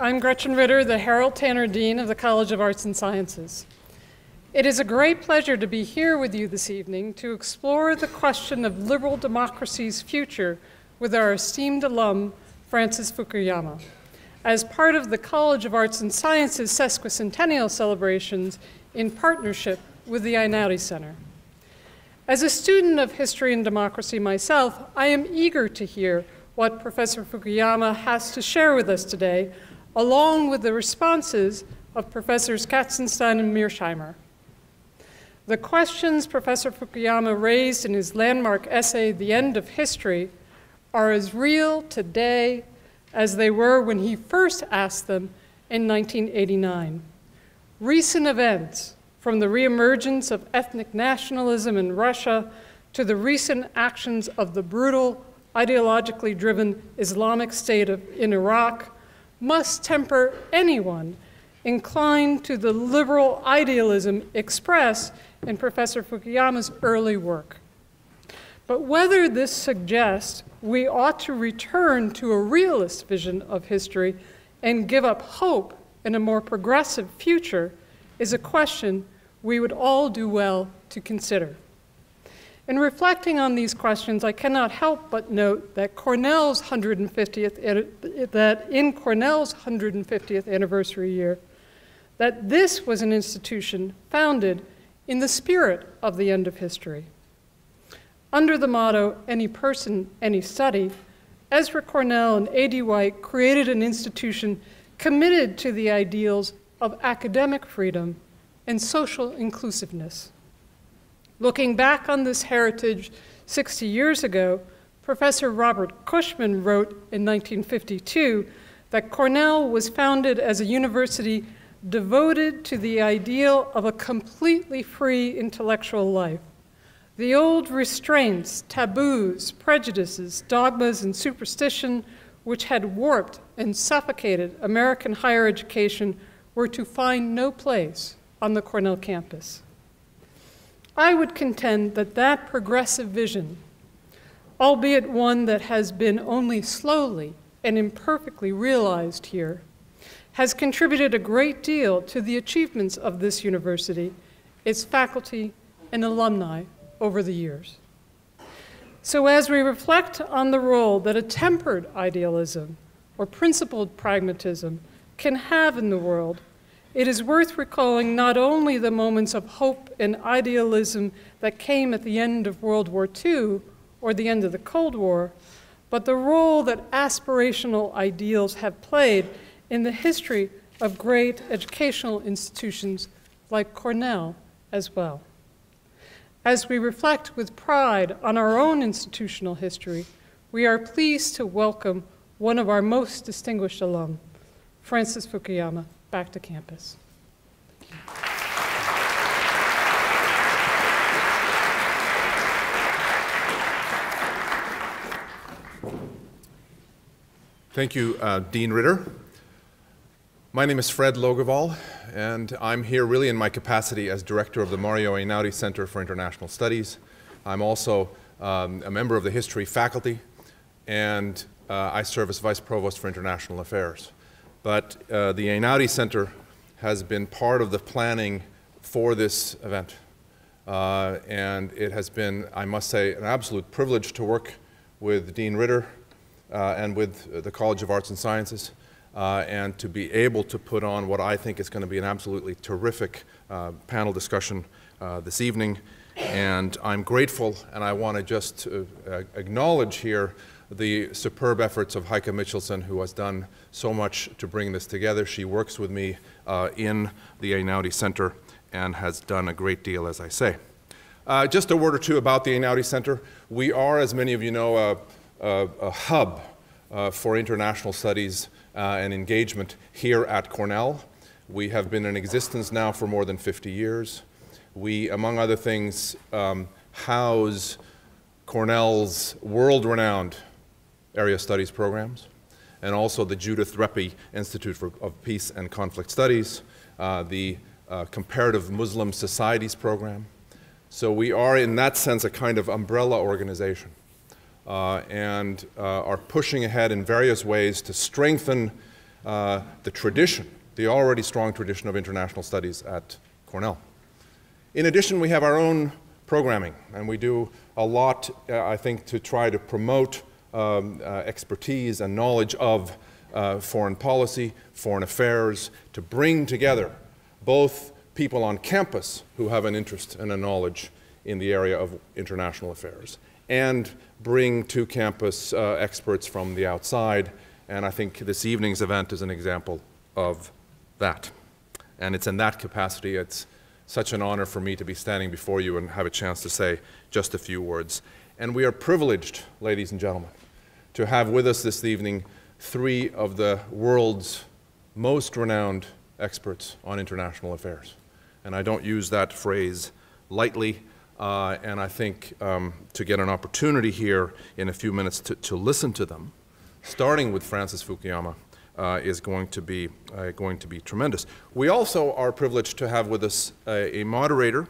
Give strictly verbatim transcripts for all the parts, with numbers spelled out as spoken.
I'm Gretchen Ritter, the Harold Tanner Dean of the College of Arts and Sciences. It is a great pleasure to be here with you this evening to explore the question of liberal democracy's future with our esteemed alum, Francis Fukuyama, as part of the College of Arts and Sciences sesquicentennial celebrations in partnership with the Einaudi Center. As a student of history and democracy myself, I am eager to hear what Professor Fukuyama has to share with us today, along with the responses of Professors Katzenstein and Mearsheimer. The questions Professor Fukuyama raised in his landmark essay, The End of History, are as real today as they were when he first asked them in nineteen eighty-nine. Recent events, from the reemergence of ethnic nationalism in Russia to the recent actions of the brutal, ideologically driven Islamic State of, in Iraq, must temper anyone inclined to the liberal idealism expressed in Professor Fukuyama's early work. But whether this suggests we ought to return to a realist vision of history and give up hope in a more progressive future is a question we would all do well to consider. In reflecting on these questions, I cannot help but note that Cornell's one hundred fiftieth, that in Cornell's one hundred fiftieth anniversary year, that this was an institution founded in the spirit of the end of history. Under the motto, any person, any study, Ezra Cornell and A D White created an institution committed to the ideals of academic freedom and social inclusiveness. Looking back on this heritage sixty years ago, Professor Robert Cushman wrote in nineteen fifty-two that Cornell was founded as a university devoted to the ideal of a completely free intellectual life. The old restraints, taboos, prejudices, dogmas, and superstition which had warped and suffocated American higher education were to find no place on the Cornell campus. I would contend that that progressive vision, albeit one that has been only slowly and imperfectly realized here, has contributed a great deal to the achievements of this university, its faculty, and alumni over the years. So as we reflect on the role that a tempered idealism or principled pragmatism can have in the world, it is worth recalling not only the moments of hope and idealism that came at the end of World War Two or the end of the Cold War, but the role that aspirational ideals have played in the history of great educational institutions like Cornell as well. As we reflect with pride on our own institutional history, we are pleased to welcome one of our most distinguished alum, Francis Fukuyama, back to campus. Thank you, uh, Dean Ritter. My name is Fred Logeval, and I'm here really in my capacity as director of the Mario Einaudi Center for International Studies. I'm also um, a member of the history faculty, and uh, I serve as vice provost for international affairs. But uh, the Einaudi Center has been part of the planning for this event. Uh, and it has been, I must say, an absolute privilege to work with Dean Ritter uh, and with the College of Arts and Sciences, uh, and to be able to put on what I think is going to be an absolutely terrific uh, panel discussion uh, this evening. And I'm grateful, and I want to just uh, acknowledge here the superb efforts of Heike Michelson, who has done so much to bring this together. She works with me uh, in the Einaudi Center and has done a great deal, as I say. Uh, just a word or two about the Einaudi Center. We are, as many of you know, a, a, a hub uh, for international studies uh, and engagement here at Cornell. We have been in existence now for more than fifty years. We, among other things, um, house Cornell's world-renowned area studies programs, and also the Judith Repi Institute for, of Peace and Conflict Studies, uh, the uh, Comparative Muslim Societies program. So we are, in that sense, a kind of umbrella organization, uh, and uh, are pushing ahead in various ways to strengthen uh, the tradition, the already strong tradition of international studies at Cornell. In addition, we have our own programming, and we do a lot, uh, I think, to try to promote um, uh, expertise and knowledge of uh, foreign policy, foreign affairs, to bring together both people on campus who have an interest and a knowledge in the area of international affairs, and bring to campus uh, experts from the outside. And I think this evening's event is an example of that. And it's in that capacity, it's such an honor for me to be standing before you and have a chance to say just a few words. And we are privileged, ladies and gentlemen, to have with us this evening three of the world's most renowned experts on international affairs. And I don't use that phrase lightly, uh, and I think um, to get an opportunity here in a few minutes to, to listen to them, starting with Francis Fukuyama, uh, is going to be uh, going to be tremendous. We also are privileged to have with us a, a moderator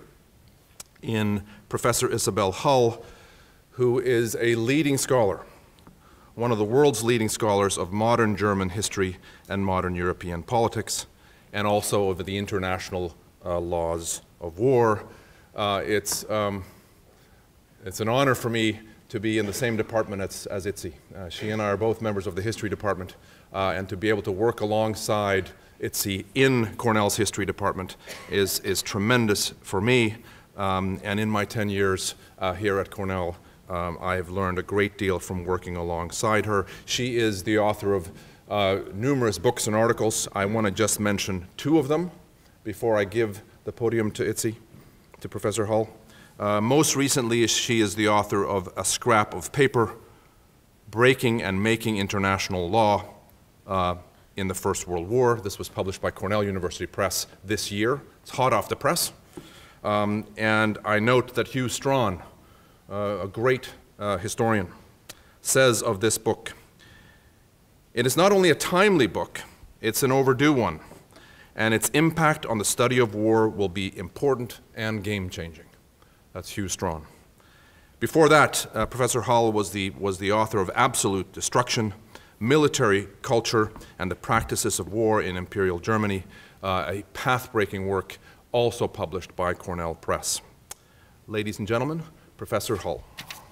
in Professor Isabel Hull, who is a leading scholar, one of the world's leading scholars of modern German history and modern European politics, and also of the international uh, laws of war. Uh, it's, um, it's an honor for me to be in the same department as, as Itzi. Uh, she and I are both members of the history department, uh, and to be able to work alongside Itzi in Cornell's history department is, is tremendous for me. Um, and in my ten years uh, here at Cornell, um, I have learned a great deal from working alongside her. She is the author of uh, numerous books and articles. I want to just mention two of them before I give the podium to Itzi, to Professor Hull. Uh, most recently, she is the author of A Scrap of Paper, Breaking and Making International Law uh, in the First World War. This was published by Cornell University Press this year. It's hot off the press. Um, and I note that Hugh Strawn, uh, a great uh, historian, says of this book, "It is not only a timely book, it's an overdue one, and its impact on the study of war will be important and game-changing." That's Hugh Strawn. Before that, uh, Professor Hull was the, was the author of Absolute Destruction, Military Culture, and the Practices of War in Imperial Germany, uh, a path-breaking work also published by Cornell Press. Ladies and gentlemen, Professor Hull.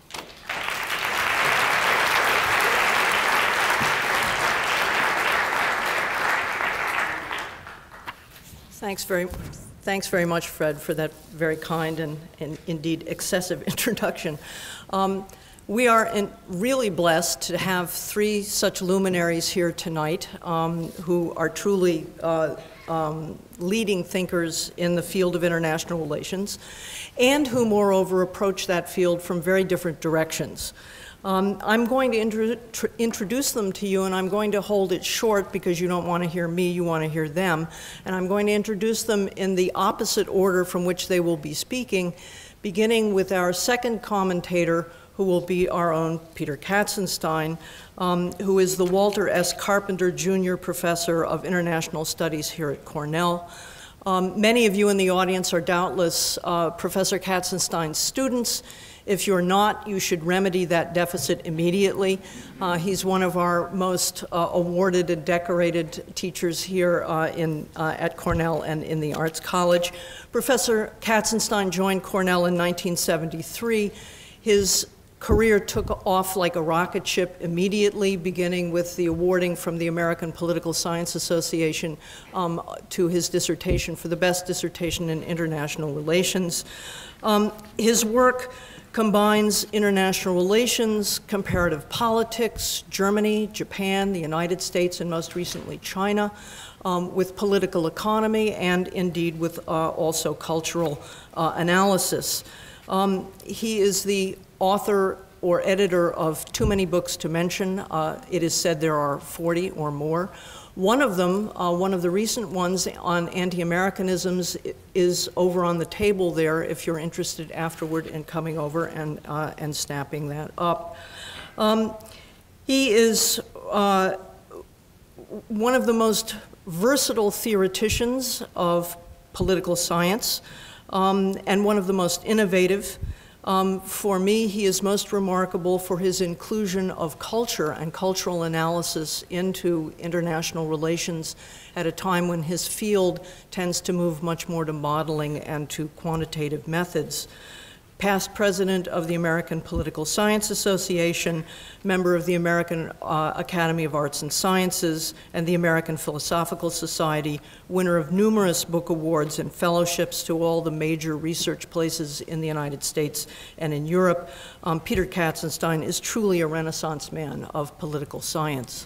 Thanks very, thanks very much, Fred, for that very kind and, and indeed excessive introduction. Um, we are in, really blessed to have three such luminaries here tonight um, who are truly uh, um, leading thinkers in the field of international relations, and who, moreover, approach that field from very different directions. Um, I'm going to intro introduce them to you, and I'm going to hold it short because you don't want to hear me, you want to hear them. And I'm going to introduce them in the opposite order from which they will be speaking, beginning with our second commentator, who will be our own Peter Katzenstein, um, who is the Walter S. Carpenter Junior Professor of International Studies here at Cornell. Um, many of you in the audience are doubtless uh, Professor Katzenstein's students. If you're not, you should remedy that deficit immediately. Uh, he's one of our most uh, awarded and decorated teachers here uh, in, uh, at Cornell and in the Arts College. Professor Katzenstein joined Cornell in nineteen seventy-three. His career took off like a rocket ship immediately, beginning with the awarding from the American Political Science Association um, to his dissertation for the best dissertation in international relations. Um, his work combines international relations, comparative politics, Germany, Japan, the United States, and most recently China, um, with political economy and indeed with uh, also cultural uh, analysis. Um, he is the author or editor of too many books to mention. Uh, it is said there are forty or more. One of them, uh, one of the recent ones on anti-Americanisms, is over on the table there if you're interested afterward in coming over and, uh, and snapping that up. Um, he is uh, one of the most versatile theoreticians of political science, um, and one of the most innovative. Um, for me, he is most remarkable for his inclusion of culture and cultural analysis into international relations at a time when his field tends to move much more to modeling and to quantitative methods. Past president of the American Political Science Association, member of the American uh, Academy of Arts and Sciences and the American Philosophical Society, winner of numerous book awards and fellowships to all the major research places in the United States and in Europe, um, Peter Katzenstein is truly a Renaissance man of political science.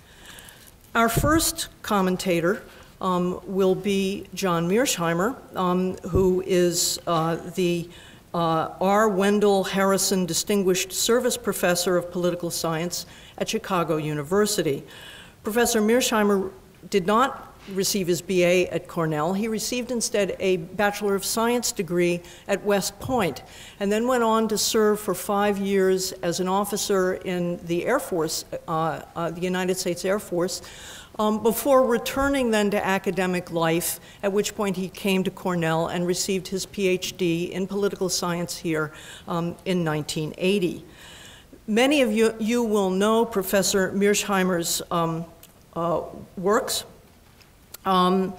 Our first commentator um, will be John Mearsheimer, um, who is uh, the Uh, R. Wendell Harrison Distinguished Service Professor of Political Science at Chicago University. Professor Mearsheimer did not receive his B A at Cornell. He received instead a Bachelor of Science degree at West Point, and then went on to serve for five years as an officer in the Air Force, uh, uh, the United States Air Force, Um, before returning then to academic life, at which point he came to Cornell and received his P H D in political science here um, in nineteen eighty. Many of you, you will know Professor Mearsheimer's um, uh, works. Um,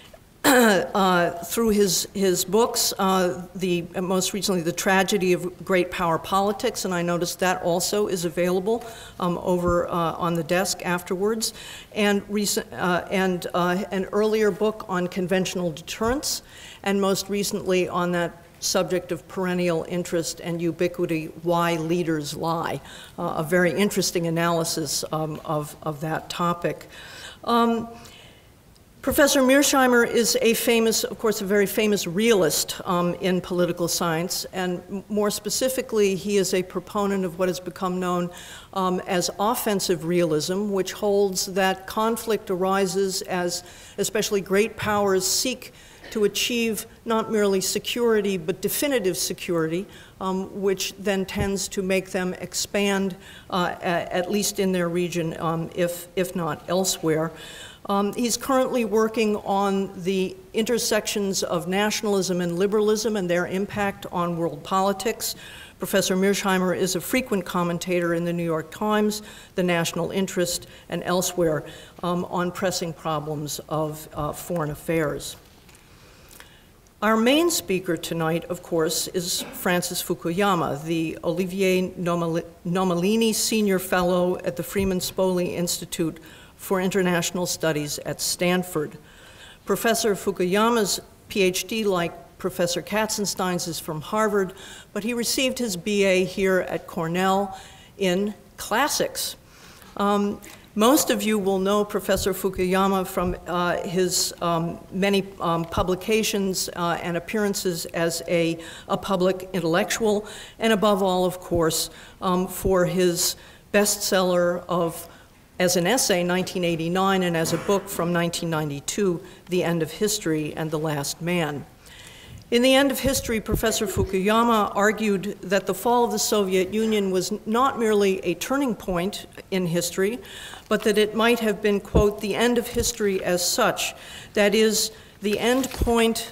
Uh, through his, his books, uh, the, uh, most recently, The Tragedy of Great Power Politics, and I noticed that also is available um, over uh, on the desk afterwards, and, recent, uh, and uh, an earlier book on conventional deterrence, and most recently on that subject of perennial interest and ubiquity, Why Leaders Lie, uh, a very interesting analysis um, of, of that topic. Um, Professor Mearsheimer is a famous, of course, a very famous realist um, in political science, and more specifically, he is a proponent of what has become known um, as offensive realism, which holds that conflict arises as especially great powers seek to achieve not merely security, but definitive security, um, which then tends to make them expand, uh, at least in their region, um, if, if not elsewhere. Um, he's currently working on the intersections of nationalism and liberalism and their impact on world politics. Professor Mearsheimer is a frequent commentator in the New York Times, The National Interest, and elsewhere um, on pressing problems of uh, foreign affairs. Our main speaker tonight, of course, is Francis Fukuyama, the Olivier Nomalini Senior Fellow at the Freeman Spogli Institute for International Studies at Stanford. Professor Fukuyama's P H D, like Professor Katzenstein's, is from Harvard, but he received his B A here at Cornell in classics. Um, most of you will know Professor Fukuyama from uh, his um, many um, publications uh, and appearances as a, a public intellectual, and above all, of course, um, for his bestseller of as an essay, nineteen eighty-nine, and as a book from nineteen ninety-two, The End of History and the Last Man. In The End of History, Professor Fukuyama argued that the fall of the Soviet Union was not merely a turning point in history, but that it might have been, quote, the end of history as such, that is, the end point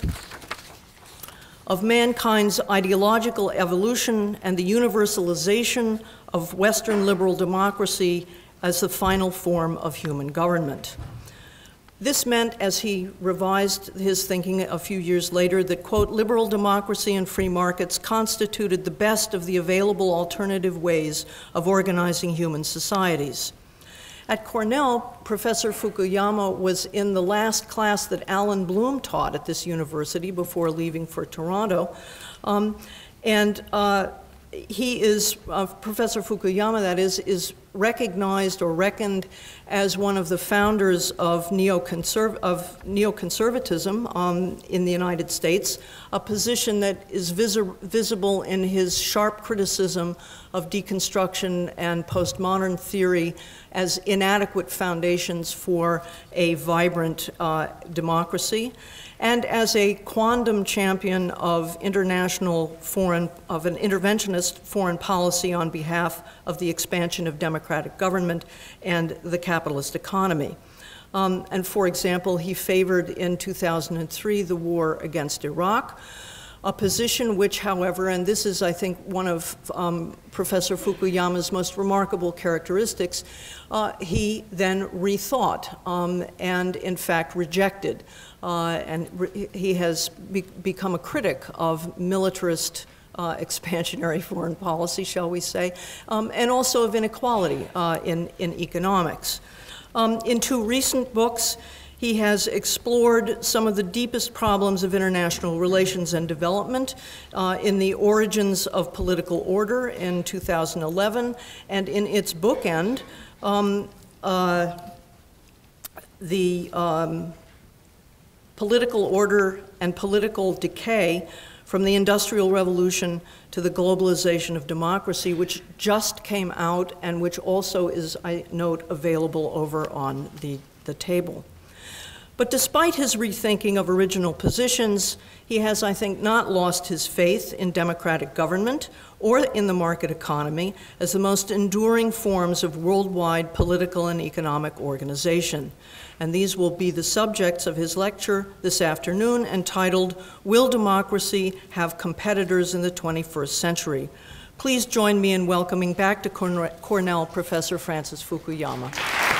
of mankind's ideological evolution and the universalization of Western liberal democracy as the final form of human government. This meant, as he revised his thinking a few years later, that, quote, liberal democracy and free markets constituted the best of the available alternative ways of organizing human societies. At Cornell, Professor Fukuyama was in the last class that Alan Bloom taught at this university before leaving for Toronto. Um, and uh, he is, uh, Professor Fukuyama, that is, is recognized or reckoned as one of the founders of, neoconserv of neoconservatism um, in the United States, a position that is visi visible in his sharp criticism of deconstruction and postmodern theory as inadequate foundations for a vibrant uh, democracy, and as a quondam champion of international foreign, of an interventionist foreign policy on behalf of the expansion of democratic government and the capitalist economy. Um, and for example, he favored in two thousand three the war against Iraq, a position which, however, and this is, I think, one of um, Professor Fukuyama's most remarkable characteristics, uh, he then rethought um, and, in fact, rejected. Uh, and re he has be become a critic of militarist uh, expansionary foreign policy, shall we say, um, and also of inequality uh, in, in economics. Um, in two recent books, he has explored some of the deepest problems of international relations and development uh, in The Origins of Political Order in two thousand eleven, and in its bookend, um, uh, the um, Political Order and Political Decay from the Industrial Revolution to the Globalization of Democracy, which just came out and which also is, I note, available over on the, the table. But despite his rethinking of original positions, he has, I think, not lost his faith in democratic government or in the market economy as the most enduring forms of worldwide political and economic organization. And these will be the subjects of his lecture this afternoon, entitled, "Will Democracy Have Competitors in the twenty-first century?" Please join me in welcoming back to Cornell Professor Francis Fukuyama.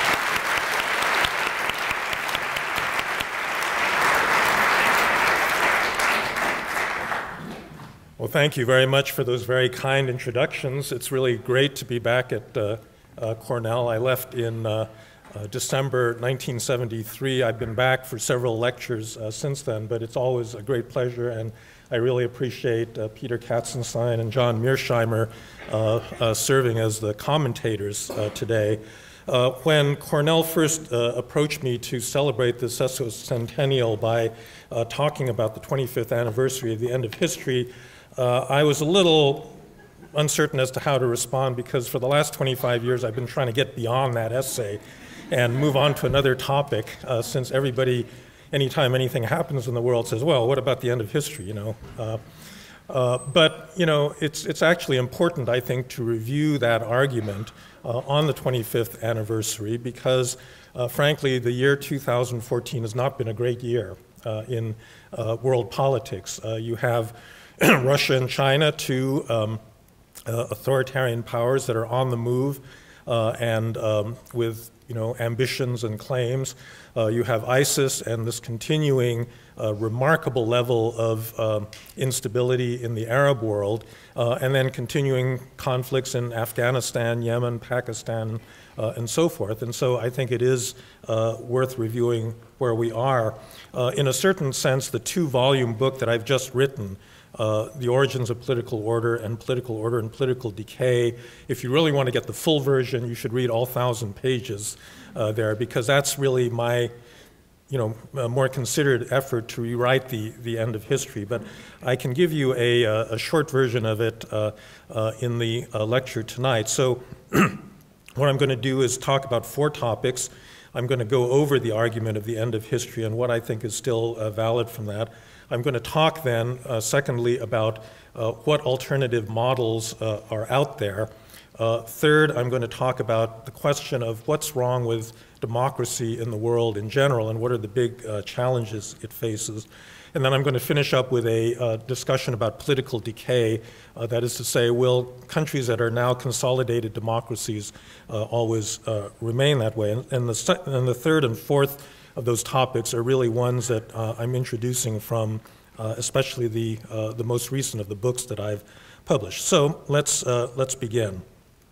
Well, thank you very much for those very kind introductions. It's really great to be back at uh, uh, Cornell. I left in uh, uh, December nineteen seventy-three. I've been back for several lectures uh, since then, but it's always a great pleasure, and I really appreciate uh, Peter Katzenstein and John Mearsheimer uh, uh, serving as the commentators uh, today. Uh, when Cornell first uh, approached me to celebrate the sesquicentennial by uh, talking about the twenty-fifth anniversary of the end of history, Uh, I was a little uncertain as to how to respond, because for the last twenty-five years I've been trying to get beyond that essay and move on to another topic, uh, since everybody, anytime anything happens in the world, says, well, what about the end of history, you know? Uh, uh, but, you know, it's, it's actually important, I think, to review that argument uh, on the twenty-fifth anniversary, because, uh, frankly, the year two thousand fourteen has not been a great year uh, in uh, world politics. Uh, you have Russia and China, two um, uh, authoritarian powers that are on the move uh, and um, with, you know, ambitions and claims. Uh, you have ISIS and this continuing uh, remarkable level of um, instability in the Arab world, uh, and then continuing conflicts in Afghanistan, Yemen, Pakistan, uh, and so forth. And so I think it is uh, worth reviewing where we are. Uh, in a certain sense, the two-volume book that I've just written, Uh, The Origins of Political Order and Political Order and Political Decay. If you really want to get the full version, you should read all thousand pages uh, there, because that's really my, you know, a more considered effort to rewrite the, the end of history. But I can give you a, a short version of it uh, uh, in the uh, lecture tonight. So what I'm going to do is talk about four topics. I'm going to go over the argument of the end of history and what I think is still uh, valid from that. I'm going to talk then, uh, secondly, about uh, what alternative models uh, are out there. Uh, third, I'm going to talk about the question of what's wrong with democracy in the world in general and what are the big uh, challenges it faces. And then I'm going to finish up with a uh, discussion about political decay. Uh, that is to say, will countries that are now consolidated democracies uh, always uh, remain that way? And, and, the, and the third and fourth of those topics are really ones that uh, I'm introducing from uh, especially the, uh, the most recent of the books that I've published. So let's, uh, let's begin.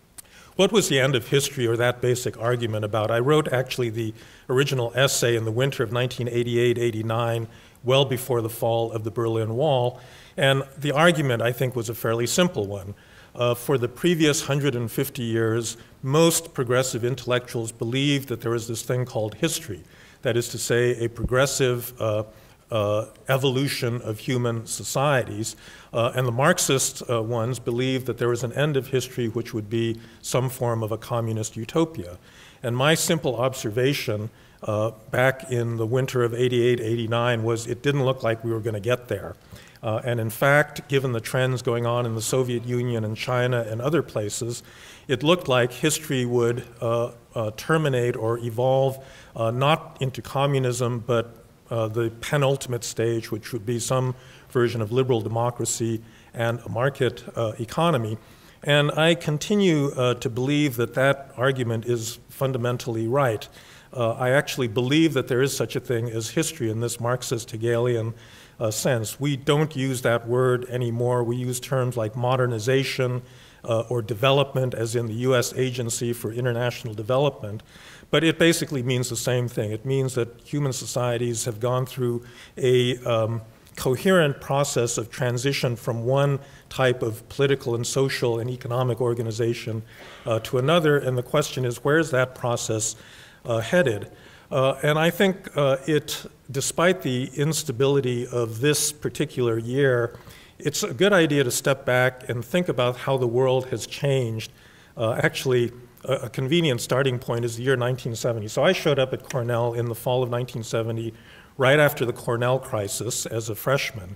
What was the end of history, or that basic argument, about? I wrote actually the original essay in the winter of nineteen eighty-eight eighty-nine, well before the fall of the Berlin Wall, and the argument, I think, was a fairly simple one. Uh, for the previous one hundred fifty years, most progressive intellectuals believed that there was this thing called history. That is to say, a progressive uh, uh, evolution of human societies. Uh, and the Marxist uh, ones believed that there was an end of history which would be some form of a communist utopia. And my simple observation uh, back in the winter of eighty-eight eighty-nine was it didn't look like we were going to get there. Uh, and in fact, given the trends going on in the Soviet Union and China and other places, it looked like history would uh, uh, terminate or evolve uh, not into communism, but uh, the penultimate stage, which would be some version of liberal democracy and a market uh, economy. And I continue uh, to believe that that argument is fundamentally right. Uh, I actually believe that there is such a thing as history in this Marxist Hegelian uh, sense. We don't use that word anymore. We use terms like modernization uh, or development, as in the U S Agency for International Development. But it basically means the same thing. It means that human societies have gone through a um, coherent process of transition from one type of political and social and economic organization uh, to another, and the question is, where is that process uh, headed? Uh, and I think uh, it, despite the instability of this particular year, it's a good idea to step back and think about how the world has changed. Uh, actually, a, a convenient starting point is the year nineteen seventy. So I showed up at Cornell in the fall of nineteen seventy, right after the Cornell crisis as a freshman.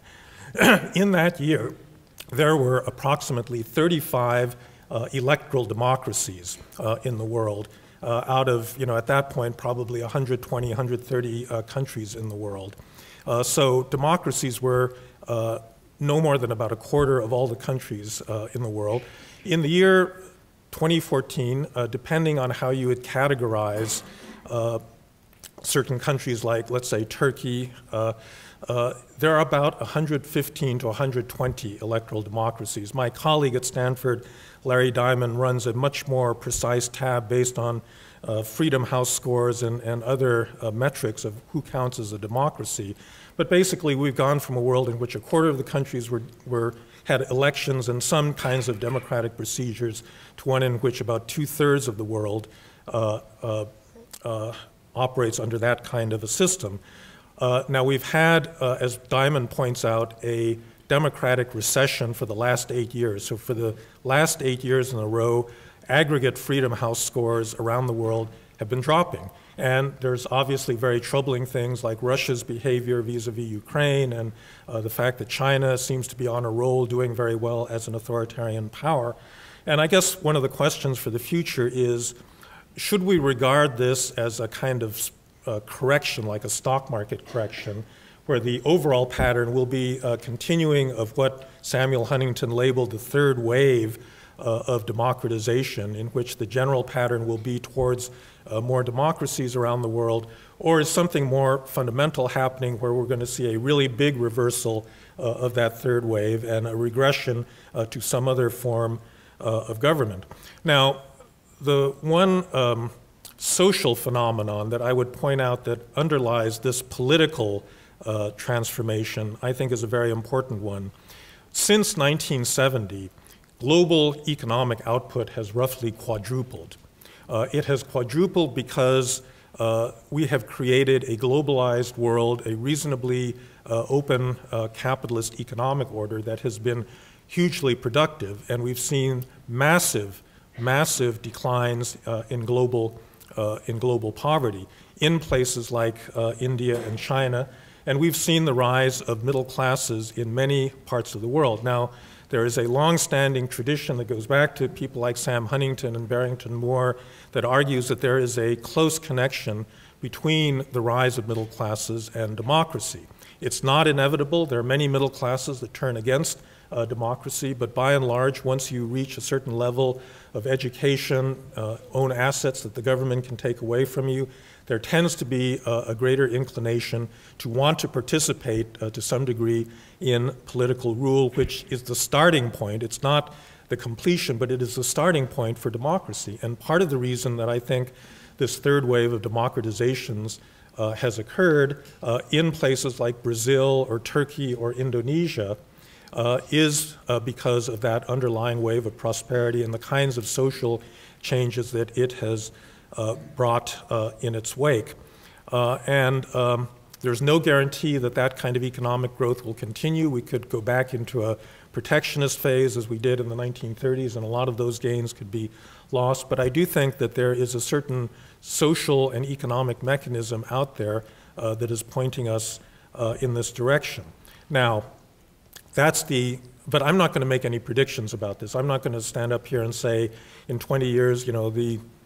In that year, there were approximately thirty-five uh, electoral democracies uh, in the world, uh, out of, you know, at that point, probably one hundred twenty, one hundred thirty uh, countries in the world. Uh, so democracies were uh, no more than about a quarter of all the countries uh, in the world. In the year twenty fourteen, uh, depending on how you would categorize uh, certain countries like, let's say, Turkey, uh, uh, there are about one hundred fifteen to one hundred twenty electoral democracies. My colleague at Stanford, Larry Diamond, runs a much more precise tab based on uh, Freedom House scores and, and other uh, metrics of who counts as a democracy. But basically, we've gone from a world in which a quarter of the countries were, were, had elections and some kinds of democratic procedures to one in which about two-thirds of the world uh, uh, uh, operates under that kind of a system. Uh, now, we've had, uh, as Diamond points out, a democratic recession for the last eight years. So for the last eight years in a row, aggregate Freedom House scores around the world have been dropping. And there's obviously very troubling things like Russia's behavior vis-a-vis Ukraine and uh, the fact that China seems to be on a roll doing very well as an authoritarian power. And I guess one of the questions for the future is, should we regard this as a kind of uh, correction, like a stock market correction, where the overall pattern will be a continuing of what Samuel Huntington labeled the third wave uh, of democratization, in which the general pattern will be towards uh, more democracies around the world, or is something more fundamental happening where we're going to see a really big reversal uh, of that third wave and a regression uh, to some other form uh, of government? Now, the one um, social phenomenon that I would point out that underlies this political uh, transformation, I think, is a very important one. Since nineteen seventy, global economic output has roughly quadrupled. Uh, it has quadrupled because uh, we have created a globalized world, a reasonably uh, open uh, capitalist economic order that has been hugely productive, and we've seen massive massive declines uh, in global uh, in global poverty in places like uh, India and China, and we've seen the rise of middle classes in many parts of the world. Now, there is a long-standing tradition that goes back to people like Sam Huntington and Barrington Moore that argues that there is a close connection between the rise of middle classes and democracy. It's not inevitable. There are many middle classes that turn against uh, democracy, but by and large, once you reach a certain level of education, uh, own assets that the government can take away from you, there tends to be uh, a greater inclination to want to participate uh, to some degree in political rule, which is the starting point. It's not the completion, but it is the starting point for democracy. And part of the reason that I think this third wave of democratizations uh, has occurred uh, in places like Brazil or Turkey or Indonesia uh, is uh, because of that underlying wave of prosperity and the kinds of social changes that it has uh, brought uh, in its wake. Uh, and um, there's no guarantee that that kind of economic growth will continue. We could go back into a protectionist phase as we did in the nineteen thirties, and a lot of those gains could be lost. But I do think that there is a certain social and economic mechanism out there uh, that is pointing us uh, in this direction. Now, that's the, but I'm not going to make any predictions about this. I'm not going to stand up here and say in twenty years, you know, the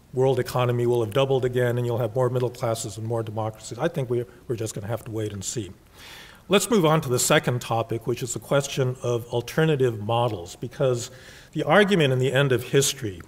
world economy will have doubled again and you'll have more middle classes and more democracies. I think we're, we're just going to have to wait and see. Let's move on to the second topic, which is the question of alternative models, because the argument in the end of history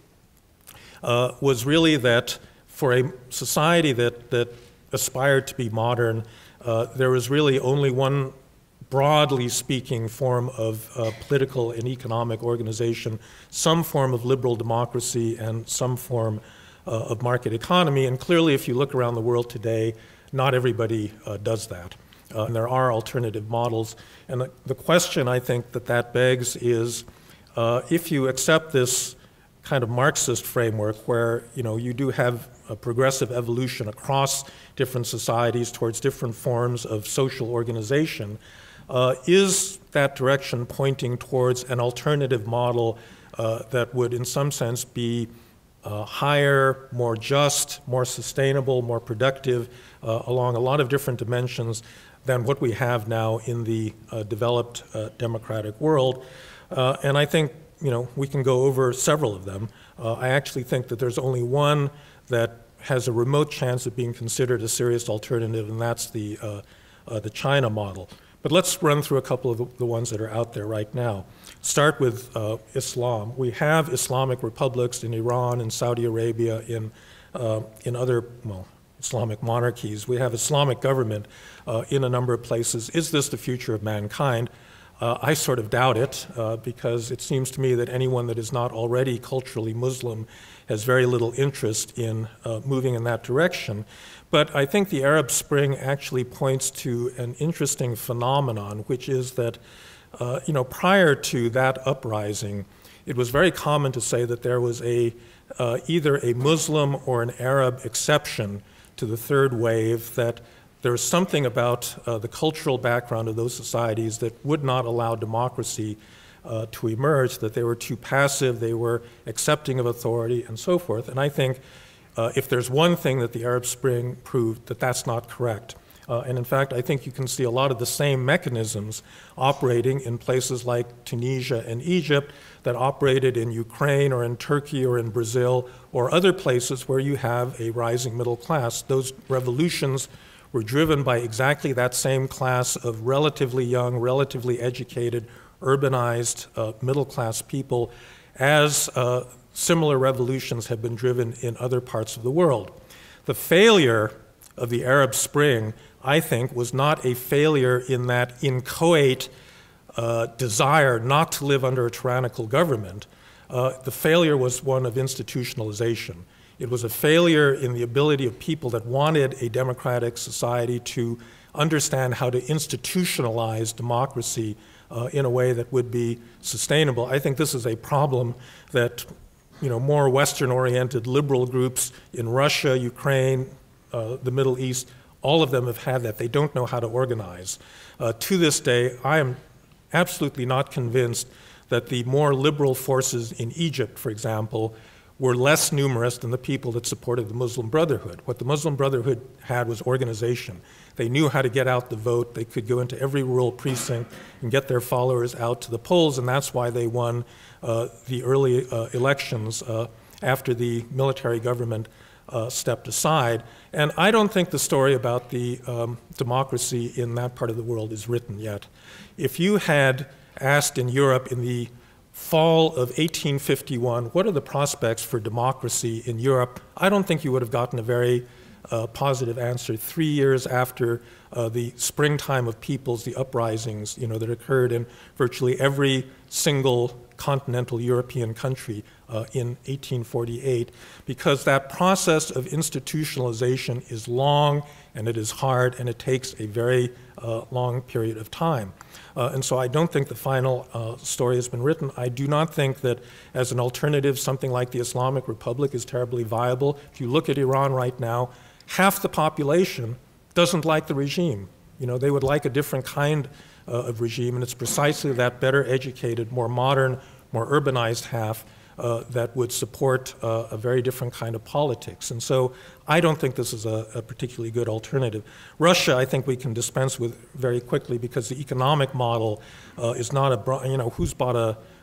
uh, was really that for a society that, that aspired to be modern, uh, there was really only one, broadly speaking, form of uh, political and economic organization, some form of liberal democracy and some form uh, of market economy. And clearly, if you look around the world today, not everybody uh, does that. Uh, and there are alternative models. And the, the question I think that that begs is, uh, if you accept this kind of Marxist framework where, you know, you do have a progressive evolution across different societies towards different forms of social organization, uh, is that direction pointing towards an alternative model uh, that would in some sense be uh, higher, more just, more sustainable, more productive uh, along a lot of different dimensions than what we have now in the uh, developed uh, democratic world. Uh, and I think, you know, we can go over several of them. Uh, I actually think that there's only one that has a remote chance of being considered a serious alternative, and that's the, uh, uh, the China model. But let's run through a couple of the, the ones that are out there right now. Start with uh, Islam. We have Islamic republics in Iran and Saudi Arabia, in, uh, in other, well, Islamic monarchies. We have Islamic government uh, in a number of places. Is this the future of mankind? Uh, I sort of doubt it, uh, because it seems to me that anyone that is not already culturally Muslim has very little interest in uh, moving in that direction. But I think the Arab Spring actually points to an interesting phenomenon, which is that, uh, you know, prior to that uprising, it was very common to say that there was a, uh, either a Muslim or an Arab exception to the third wave, that there was something about uh, the cultural background of those societies that would not allow democracy uh, to emerge, that they were too passive, they were accepting of authority, and so forth. And I think uh, if there's one thing that the Arab Spring proved, that that's not correct. Uh, and in fact, I think you can see a lot of the same mechanisms operating in places like Tunisia and Egypt that operated in Ukraine or in Turkey or in Brazil or other places where you have a rising middle class. Those revolutions were driven by exactly that same class of relatively young, relatively educated, urbanized uh, middle-class people, as uh, similar revolutions have been driven in other parts of the world. The failure of the Arab Spring, I think, was not a failure in that inchoate uh, desire not to live under a tyrannical government. Uh, the failure was one of institutionalization. It was a failure in the ability of people that wanted a democratic society to understand how to institutionalize democracy uh, in a way that would be sustainable. I think this is a problem that, you know, more Western-oriented liberal groups in Russia, Ukraine, uh, the Middle East, all of them have had that. They don't know how to organize. Uh, to this day, I am absolutely not convinced that the more liberal forces in Egypt, for example, were less numerous than the people that supported the Muslim Brotherhood. What the Muslim Brotherhood had was organization. They knew how to get out the vote. They could go into every rural precinct and get their followers out to the polls, and that's why they won uh, the early uh, elections uh, after the military government uh, stepped aside. And I don't think the story about the um, democracy in that part of the world is written yet. If you had asked in Europe in the fall of eighteen fifty-one, what are the prospects for democracy in Europe? I don't think you would have gotten a very uh, positive answer three years after uh, the springtime of peoples, the uprisings, you know, that occurred in virtually every single continental European country uh, in eighteen forty-eight, because that process of institutionalization is long and it is hard and it takes a very uh, long period of time. Uh, and so I don't think the final uh, story has been written. I do not think that as an alternative, something like the Islamic Republic is terribly viable. If you look at Iran right now, half the population doesn't like the regime. You know, they would like a different kind uh, of regime, and it's precisely that better educated, more modern, more urbanized half uh, that would support uh, a very different kind of politics. And so I don't think this is a, a particularly good alternative. Russia, I think we can dispense with very quickly, because the economic model uh, is not a, you know, who's bought a,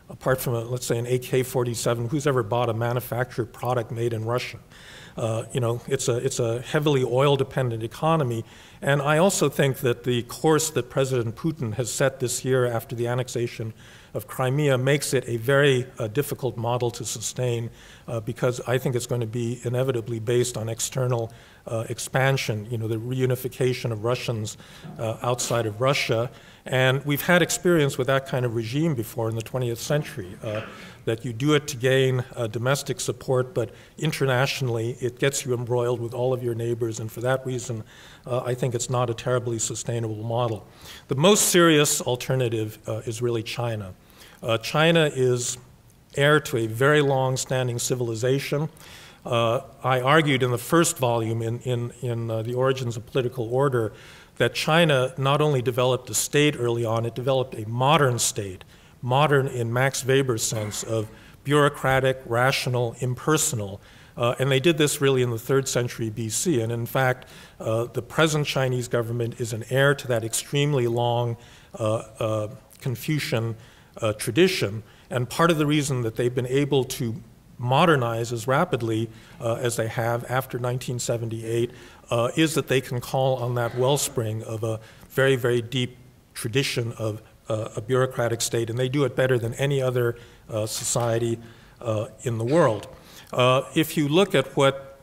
apart from, a, let's say, an A K forty-seven, who's ever bought a manufactured product made in Russia? Uh, you know, it's a, it's a heavily oil-dependent economy. And I also think that the course that President Putin has set this year after the annexation of Crimea makes it a very uh, difficult model to sustain uh, because I think it's going to be inevitably based on external uh, expansion, you know, the reunification of Russians uh, outside of Russia. And we've had experience with that kind of regime before in the twentieth century, uh, that you do it to gain uh, domestic support, but internationally it gets you embroiled with all of your neighbors, and for that reason uh, I think it's not a terribly sustainable model. The most serious alternative uh, is really China. Uh, China is heir to a very long-standing civilization. Uh, I argued in the first volume in, in, in uh, The Origins of Political Order that China not only developed a state early on, it developed a modern state, modern in Max Weber's sense of bureaucratic, rational, impersonal. Uh, and they did this really in the third century B C. And in fact, uh, the present Chinese government is an heir to that extremely long uh, uh, Confucian uh, tradition. And part of the reason that they've been able to modernize as rapidly uh, as they have after nineteen seventy-eight uh, is that they can call on that wellspring of a very, very deep tradition of uh, a bureaucratic state, and they do it better than any other uh, society uh, in the world. Uh, if you look at what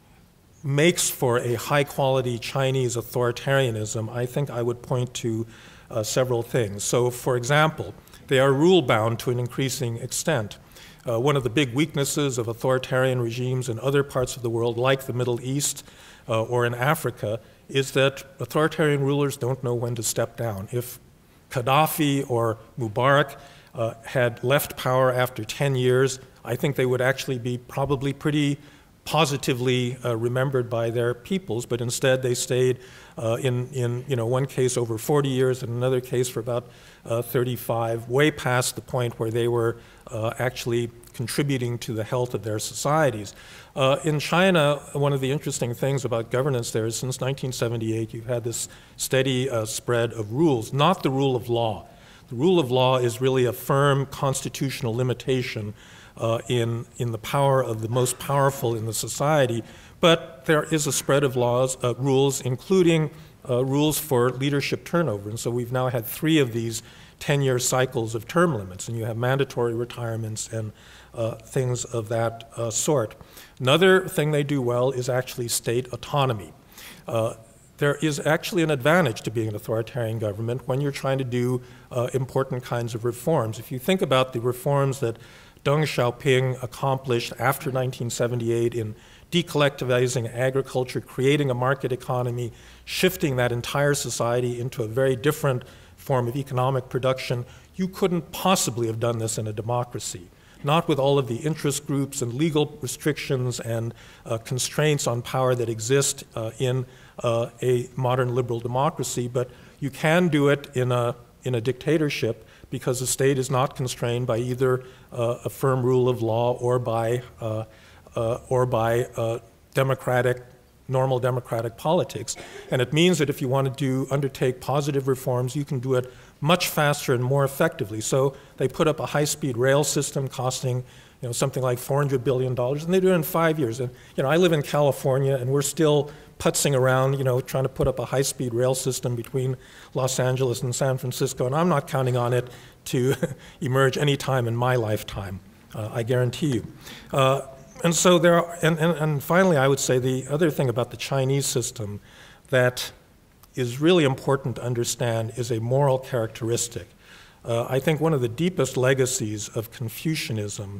makes for a high-quality Chinese authoritarianism, I think I would point to uh, several things. So, for example, they are rule-bound to an increasing extent. Uh, one of the big weaknesses of authoritarian regimes in other parts of the world, like the Middle East uh, or in Africa, is that authoritarian rulers don't know when to step down. If Gaddafi or Mubarak uh, had left power after ten years, I think they would actually be probably pretty positively uh, remembered by their peoples, but instead they stayed uh, in, in you know, one case over forty years, and another case for about uh, thirty-five, way past the point where they were uh, actually contributing to the health of their societies. Uh, in China, one of the interesting things about governance there is since nineteen seventy-eight, you've had this steady uh, spread of rules, not the rule of law. The rule of law is really a firm constitutional limitation Uh, in, in the power of the most powerful in the society, but there is a spread of laws, uh, rules, including uh, rules for leadership turnover. And so we've now had three of these ten-year cycles of term limits, and you have mandatory retirements and uh, things of that uh, sort. Another thing they do well is actually state autonomy. Uh, There is actually an advantage to being an authoritarian government when you're trying to do uh, important kinds of reforms. If you think about the reforms that Deng Xiaoping accomplished after nineteen seventy-eight in decollectivizing agriculture, creating a market economy, shifting that entire society into a very different form of economic production, you couldn't possibly have done this in a democracy. Not with all of the interest groups and legal restrictions and uh, constraints on power that exist uh, in uh, a modern liberal democracy, but you can do it in a, in a dictatorship because the state is not constrained by either uh, a firm rule of law or by, uh, uh, or by uh, democratic, normal democratic politics. And it means that if you want to do, undertake positive reforms, you can do it much faster and more effectively. So they put up a high-speed rail system costing you know, something like four hundred billion dollars, and they do it in five years. And you know, I live in California, and we're still putzing around, you know, trying to put up a high-speed rail system between Los Angeles and San Francisco, and I'm not counting on it to emerge any time in my lifetime, uh, I guarantee you. Uh, and so there are, and, and, and finally, I would say the other thing about the Chinese system that is really important to understand is a moral characteristic. Uh, I think one of the deepest legacies of Confucianism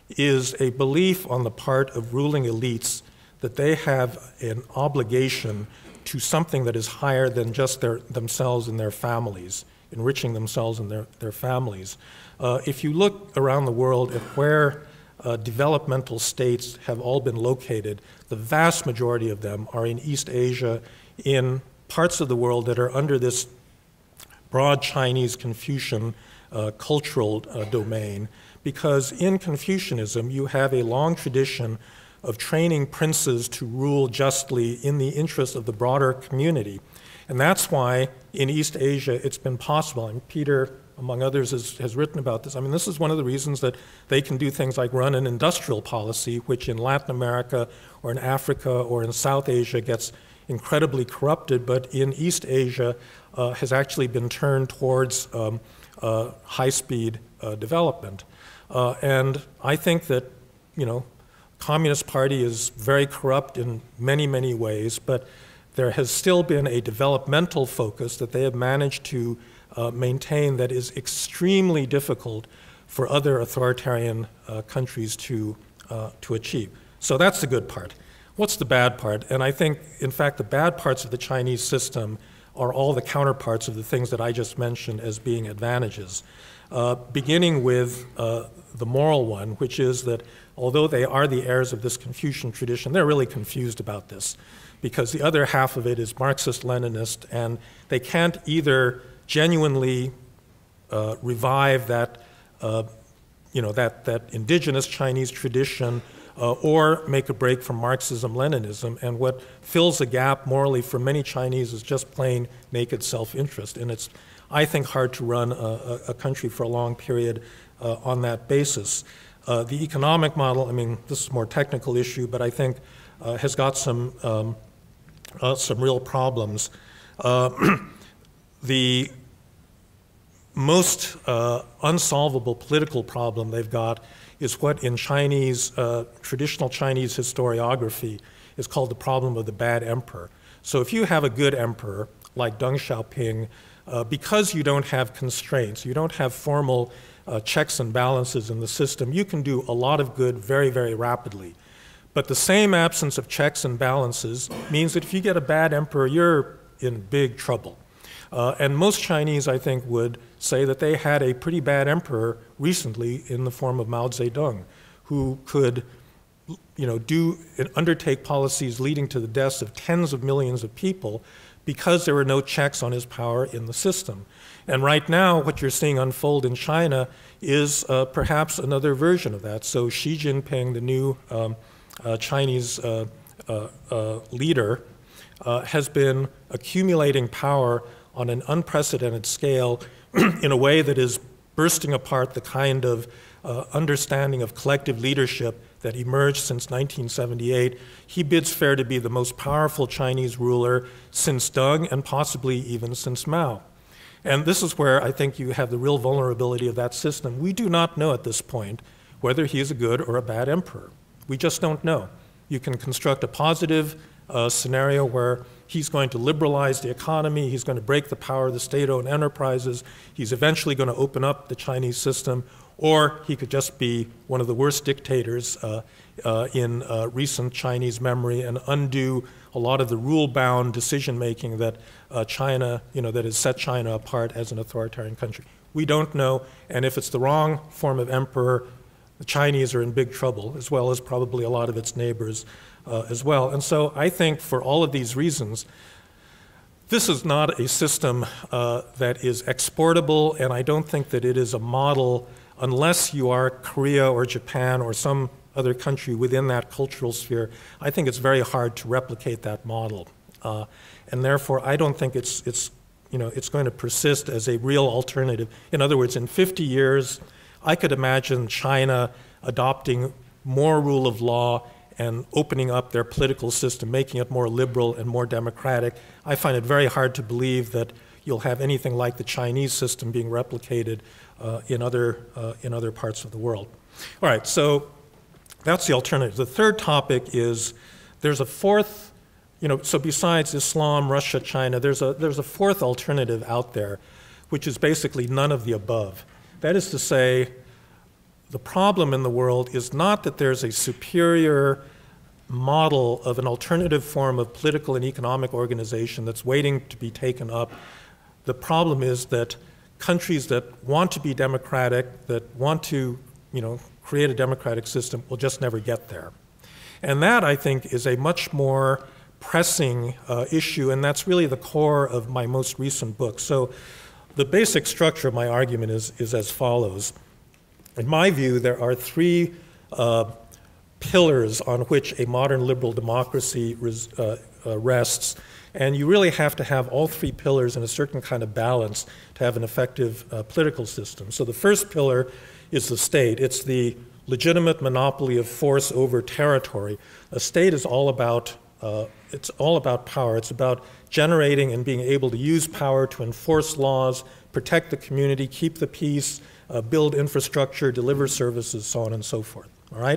is a belief on the part of ruling elites that they have an obligation to something that is higher than just their, themselves and their families, enriching themselves and their, their families. Uh, if you look around the world at where uh, developmental states have all been located, the vast majority of them are in East Asia, in parts of the world that are under this broad Chinese Confucian uh, cultural uh, domain, because in Confucianism you have a long tradition of training princes to rule justly in the interest of the broader community. And that's why in East Asia it's been possible. And Peter, among others, has, has written about this. I mean, this is one of the reasons that they can do things like run an industrial policy, which in Latin America or in Africa or in South Asia gets incredibly corrupted, but in East Asia uh, has actually been turned towards um, uh, high-speed uh, development. Uh, and I think that, you know, Communist Party is very corrupt in many, many ways, but there has still been a developmental focus that they have managed to uh, maintain that is extremely difficult for other authoritarian uh, countries to, uh, to achieve. So that's the good part. What's the bad part? And I think, in fact, the bad parts of the Chinese system are all the counterparts of the things that I just mentioned as being advantages. Uh, beginning with uh, the moral one, which is that although they are the heirs of this Confucian tradition, they're really confused about this, because the other half of it is Marxist-Leninist, and they can't either genuinely uh, revive that, uh, you know, that, that indigenous Chinese tradition uh, or make a break from Marxism-Leninism. And what fills a gap morally for many Chinese is just plain naked self-interest. And it's, I think, hard to run a, a country for a long period uh, on that basis. Uh, the economic model, I mean, this is a more technical issue, but I think uh, has got some, um, uh, some real problems. Uh, the most uh, unsolvable political problem they've got is what in Chinese, uh, traditional Chinese historiography is called the problem of the bad emperor. So if you have a good emperor, like Deng Xiaoping, uh, because you don't have constraints, you don't have formal uh, checks and balances in the system, you can do a lot of good very, very rapidly. But the same absence of checks and balances means that if you get a bad emperor, you're in big trouble. Uh, and most Chinese, I think, would say that they had a pretty bad emperor recently in the form of Mao Zedong, who could, you know, do and undertake policies leading to the deaths of tens of millions of people because there were no checks on his power in the system. And right now, what you're seeing unfold in China is uh, perhaps another version of that. So Xi Jinping, the new um, uh, Chinese uh, uh, uh, leader, uh, has been accumulating power on an unprecedented scale in a way that is bursting apart the kind of uh, understanding of collective leadership that emerged since nineteen seventy-eight. He bids fair to be the most powerful Chinese ruler since Deng and possibly even since Mao. And this is where I think you have the real vulnerability of that system. We do not know at this point whether he is a good or a bad emperor. We just don't know. You can construct a positive uh, scenario where he's going to liberalize the economy, he's going to break the power of the state-owned enterprises, he's eventually going to open up the Chinese system, or he could just be one of the worst dictators uh, uh, in uh, recent Chinese memory and undo a lot of the rule-bound decision-making that uh, China, you know, that has set China apart as an authoritarian country. We don't know, and if it's the wrong form of emperor, the Chinese are in big trouble, as well as probably a lot of its neighbors uh, as well. And so I think for all of these reasons, this is not a system uh, that is exportable, and I don't think that it is a model unless you are Korea or Japan or some other country within that cultural sphere. I think it's very hard to replicate that model. Uh, and therefore, I don't think it's, it's, you know, it's going to persist as a real alternative. In other words, in fifty years, I could imagine China adopting more rule of law and opening up their political system, making it more liberal and more democratic. I find it very hard to believe that you'll have anything like the Chinese system being replicated uh, in, other, uh, in other parts of the world. All right, so that's the alternative. The third topic is there's a fourth, you know, so besides Islam, Russia, China, there's a, there's a fourth alternative out there, which is basically none of the above. That is to say, the problem in the world is not that there's a superior model of an alternative form of political and economic organization that's waiting to be taken up. The problem is that countries that want to be democratic, that want to, you know, create a democratic system will just never get there. And that, I think, is a much more pressing uh, issue, and that's really the core of my most recent book. So the basic structure of my argument is, is as follows. In my view, there are three uh, pillars on which a modern liberal democracy res, uh, uh, rests, And you really have to have all three pillars in a certain kind of balance to have an effective uh, political system. So the first pillar is the state. It's the legitimate monopoly of force over territory. A state is all about, uh, it's all about power. It's about generating and being able to use power to enforce laws, protect the community, keep the peace, uh, build infrastructure, deliver services, so on and so forth, all right?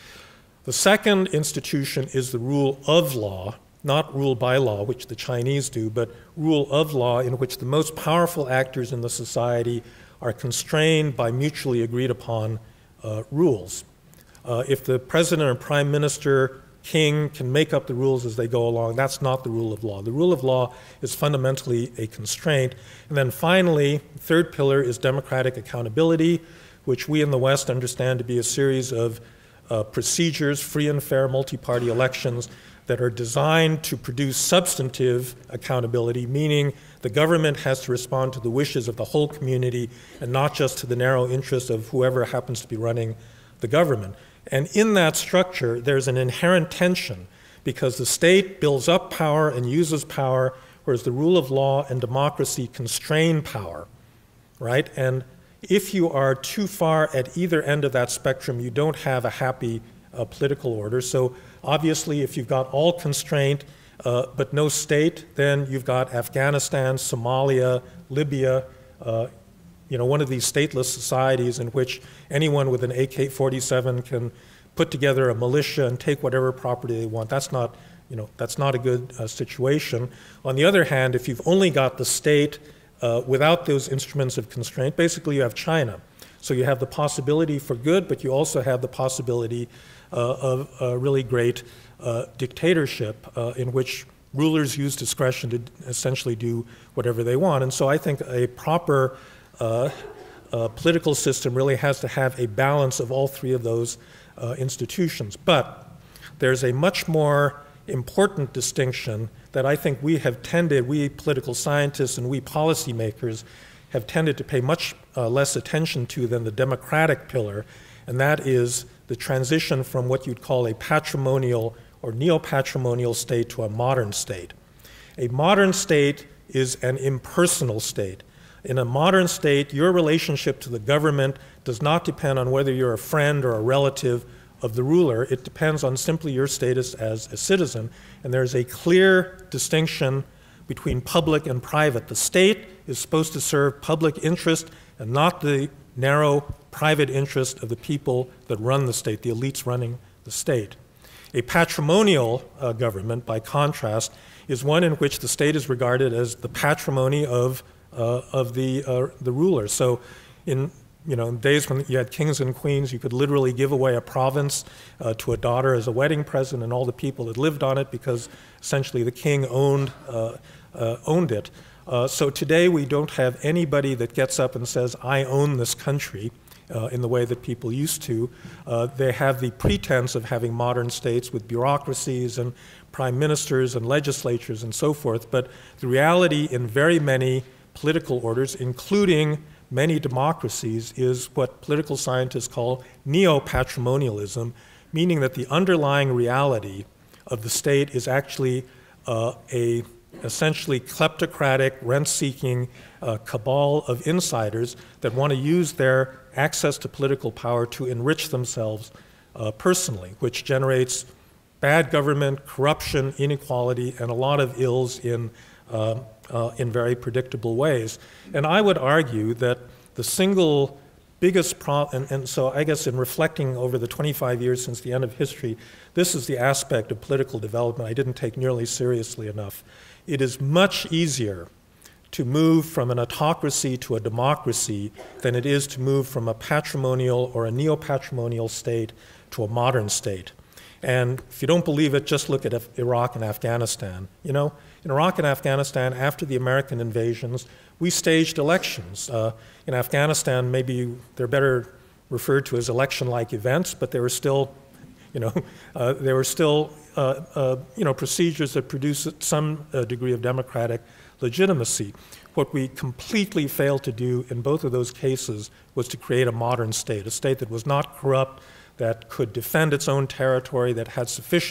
The second institution is the rule of law, not rule by law, which the Chinese do, but rule of law in which the most powerful actors in the society are constrained by mutually agreed upon uh, rules. Uh, if the president or prime minister, king can make up the rules as they go along, that's not the rule of law. The rule of law is fundamentally a constraint. And then finally, the third pillar is democratic accountability, which we in the West understand to be a series of uh, procedures, free and fair multi-party elections, that are designed to produce substantive accountability, meaning the government has to respond to the wishes of the whole community and not just to the narrow interest of whoever happens to be running the government. And in that structure, there's an inherent tension because the state builds up power and uses power, whereas the rule of law and democracy constrain power, right? And if you are too far at either end of that spectrum, you don't have a happy uh, political order. So obviously, if you've got all constraint uh, but no state, then you've got Afghanistan, Somalia, Libya, uh, you know, one of these stateless societies in which anyone with an A K forty-seven can put together a militia and take whatever property they want. That's not, you know, that's not a good uh, situation. On the other hand, if you've only got the state uh, without those instruments of constraint, basically you have China. So you have the possibility for good, but you also have the possibility Uh, of a really great uh, dictatorship uh, in which rulers use discretion to essentially do whatever they want. And so I think a proper uh, uh, political system really has to have a balance of all three of those uh, institutions. But there's a much more important distinction that I think we have tended, we political scientists and we policymakers have tended to pay much uh, less attention to than the democratic pillar, and that is the transition from what you'd call a patrimonial or neo-patrimonial state to a modern state. A modern state is an impersonal state. In a modern state, your relationship to the government does not depend on whether you're a friend or a relative of the ruler. It depends on simply your status as a citizen, and there's a clear distinction between public and private. The state is supposed to serve public interest and not the narrow private interest of the people that run the state, the elites running the state. A patrimonial uh, government, by contrast, is one in which the state is regarded as the patrimony of, uh, of the, uh, the ruler. So in, you know, in days when you had kings and queens, you could literally give away a province uh, to a daughter as a wedding present and all the people that lived on it because essentially the king owned, uh, uh, owned it. Uh, so today we don't have anybody that gets up and says, I own this country. Uh, in the way that people used to. Uh, they have the pretense of having modern states with bureaucracies and prime ministers and legislatures and so forth, but the reality in very many political orders, including many democracies, is what political scientists call neo-patrimonialism, meaning that the underlying reality of the state is actually uh, a essentially kleptocratic, rent-seeking uh, cabal of insiders that want to use their access to political power to enrich themselves uh, personally, which generates bad government, corruption, inequality, and a lot of ills in, uh, uh, in very predictable ways. And I would argue that the single biggest problem, and, and so I guess in reflecting over the twenty-five years since the end of history, this is the aspect of political development I didn't take nearly seriously enough. It is much easier to move from an autocracy to a democracy than it is to move from a patrimonial or a neo-patrimonial state to a modern state. And if you don't believe it, just look at Iraq and Afghanistan. You know, in Iraq and Afghanistan, after the American invasions, we staged elections. Uh, in Afghanistan, maybe they're better referred to as election-like events, but they were still, you know, uh, there were still, uh, uh, you know, procedures that produced some uh, degree of democratic legitimacy. What we completely failed to do in both of those cases was to create a modern state, a state that was not corrupt, that could defend its own territory, that had sufficient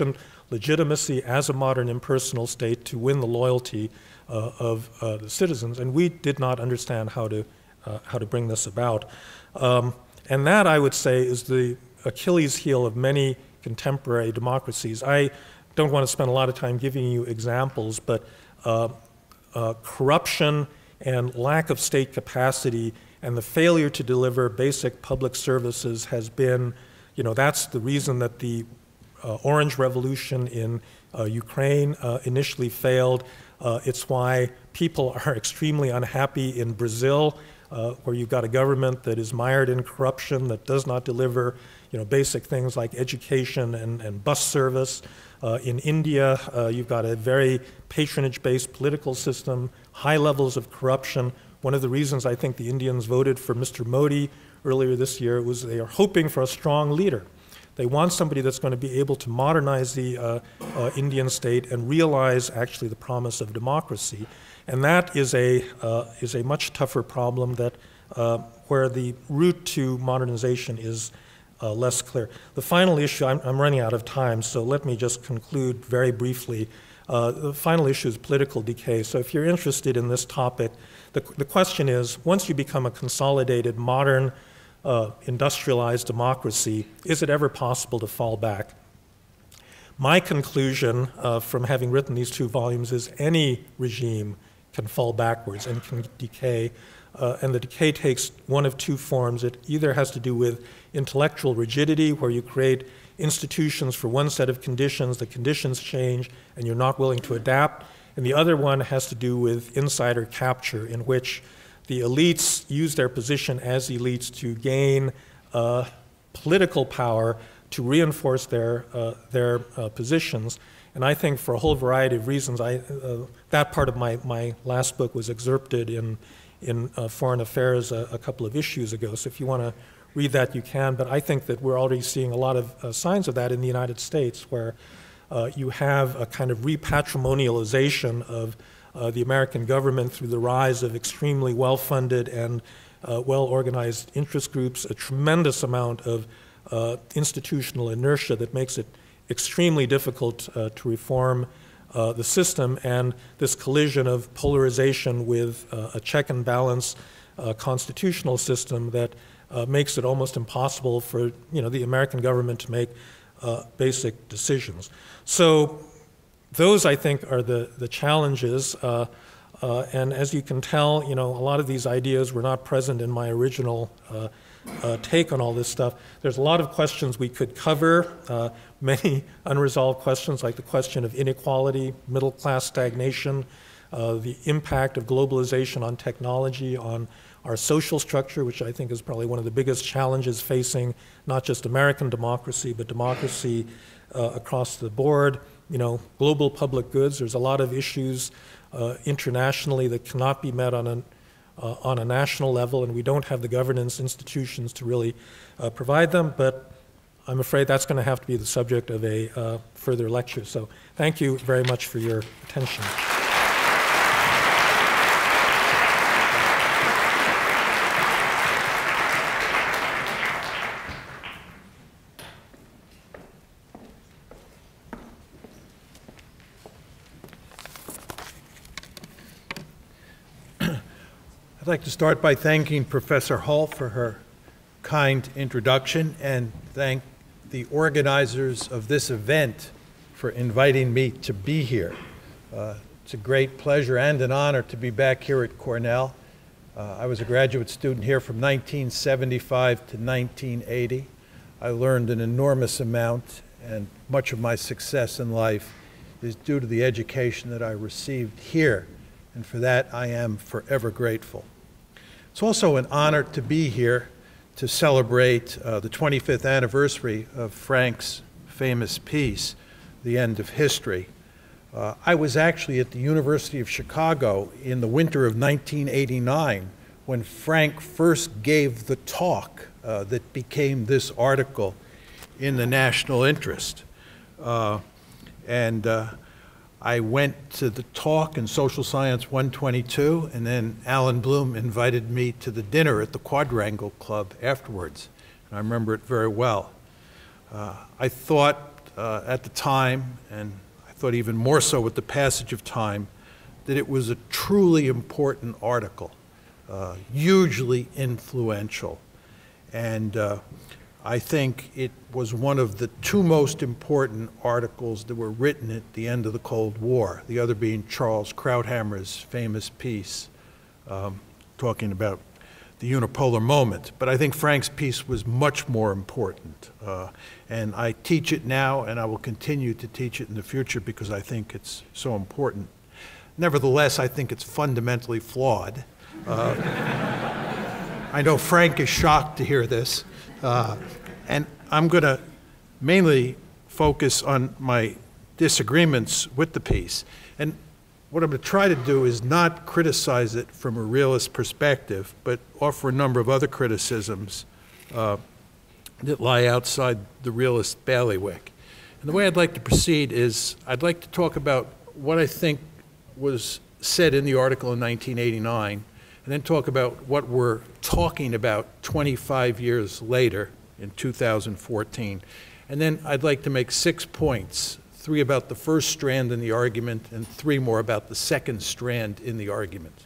legitimacy as a modern impersonal state to win the loyalty uh, of uh, the citizens. And we did not understand how to, uh, how to bring this about. Um, and that, I would say, is the Achilles heel of many contemporary democracies. I don't want to spend a lot of time giving you examples, but uh, uh, corruption and lack of state capacity and the failure to deliver basic public services has been, you know, that's the reason that the uh, Orange Revolution in uh, Ukraine uh, initially failed. Uh, it's why people are extremely unhappy in Brazil, uh, where you've got a government that is mired in corruption, that does not deliver, you know, basic things like education and, and bus service. Uh, in India, uh, you've got a very patronage-based political system, high levels of corruption. One of the reasons I think the Indians voted for Mister Modi earlier this year was they are hoping for a strong leader. They want somebody that's going to be able to modernize the uh, uh, Indian state and realize actually the promise of democracy. And that is a, uh, is a much tougher problem that, uh, where the route to modernization is Uh, less clear. The final issue, I'm, I'm running out of time, so let me just conclude very briefly. Uh, the final issue is political decay. So if you're interested in this topic, the, the question is, once you become a consolidated, modern, uh, industrialized democracy, is it ever possible to fall back? My conclusion uh, from having written these two volumes is any regime can fall backwards and can decay. Uh, and the decay takes one of two forms. It either has to do with intellectual rigidity, where you create institutions for one set of conditions, the conditions change, and you're not willing to adapt. And the other one has to do with insider capture, in which the elites use their position as elites to gain uh, political power to reinforce their, uh, their uh, positions. And I think for a whole variety of reasons, I, uh, that part of my, my last book was excerpted in in uh, Foreign Affairs a, a couple of issues ago. So if you want to read that, you can. But I think that we're already seeing a lot of uh, signs of that in the United States, where uh, you have a kind of repatrimonialization of uh, the American government through the rise of extremely well-funded and uh, well-organized interest groups, a tremendous amount of uh, institutional inertia that makes it extremely difficult uh, to reform Uh, the system, and this collision of polarization with uh, a check and balance uh, constitutional system that uh, makes it almost impossible for, you know, the American government to make uh, basic decisions. So those, I think, are the, the challenges. Uh, uh, and as you can tell, you know, a lot of these ideas were not present in my original uh, Uh, take on all this stuff. There's a lot of questions we could cover, uh, many unresolved questions like the question of inequality, middle class stagnation, uh, the impact of globalization on technology, on our social structure, which I think is probably one of the biggest challenges facing not just American democracy, but democracy uh, across the board. You know, global public goods, there's a lot of issues uh, internationally that cannot be met on an Uh, on a national level, and we don't have the governance institutions to really uh, provide them, but I'm afraid that's going to have to be the subject of a uh, further lecture. So thank you very much for your attention. I'd like to start by thanking Professor Hall for her kind introduction, and thank the organizers of this event for inviting me to be here. Uh, it's a great pleasure and an honor to be back here at Cornell. Uh, I was a graduate student here from nineteen seventy-five to nineteen eighty. I learned an enormous amount, and much of my success in life is due to the education that I received here, and for that I am forever grateful. It's also an honor to be here to celebrate uh, the twenty-fifth anniversary of Frank's famous piece, The End of History. Uh, I was actually at the University of Chicago in the winter of nineteen eighty-nine when Frank first gave the talk uh, that became this article in the National Interest. Uh, and uh, I went to the talk in Social Science one twenty-two, and then Alan Bloom invited me to the dinner at the Quadrangle Club afterwards, and I remember it very well. Uh, I thought uh, at the time, and I thought even more so with the passage of time, that it was a truly important article, uh, hugely influential. And uh, I think it was one of the two most important articles that were written at the end of the Cold War, the other being Charles Krauthammer's famous piece um, talking about the unipolar moment. But I think Frank's piece was much more important. Uh, and I teach it now, and I will continue to teach it in the future because I think it's so important. Nevertheless, I think it's fundamentally flawed. Uh, I know Frank is shocked to hear this. Uh, and I'm going to mainly focus on my disagreements with the piece. And what I'm going to try to do is not criticize it from a realist perspective, but offer a number of other criticisms uh, that lie outside the realist bailiwick. And the way I'd like to proceed is I'd like to talk about what I think was said in the article in nineteen eighty-nine, and then talk about what we're talking about twenty-five years later in two thousand fourteen. And then I'd like to make six points, three about the first strand in the argument and three more about the second strand in the argument.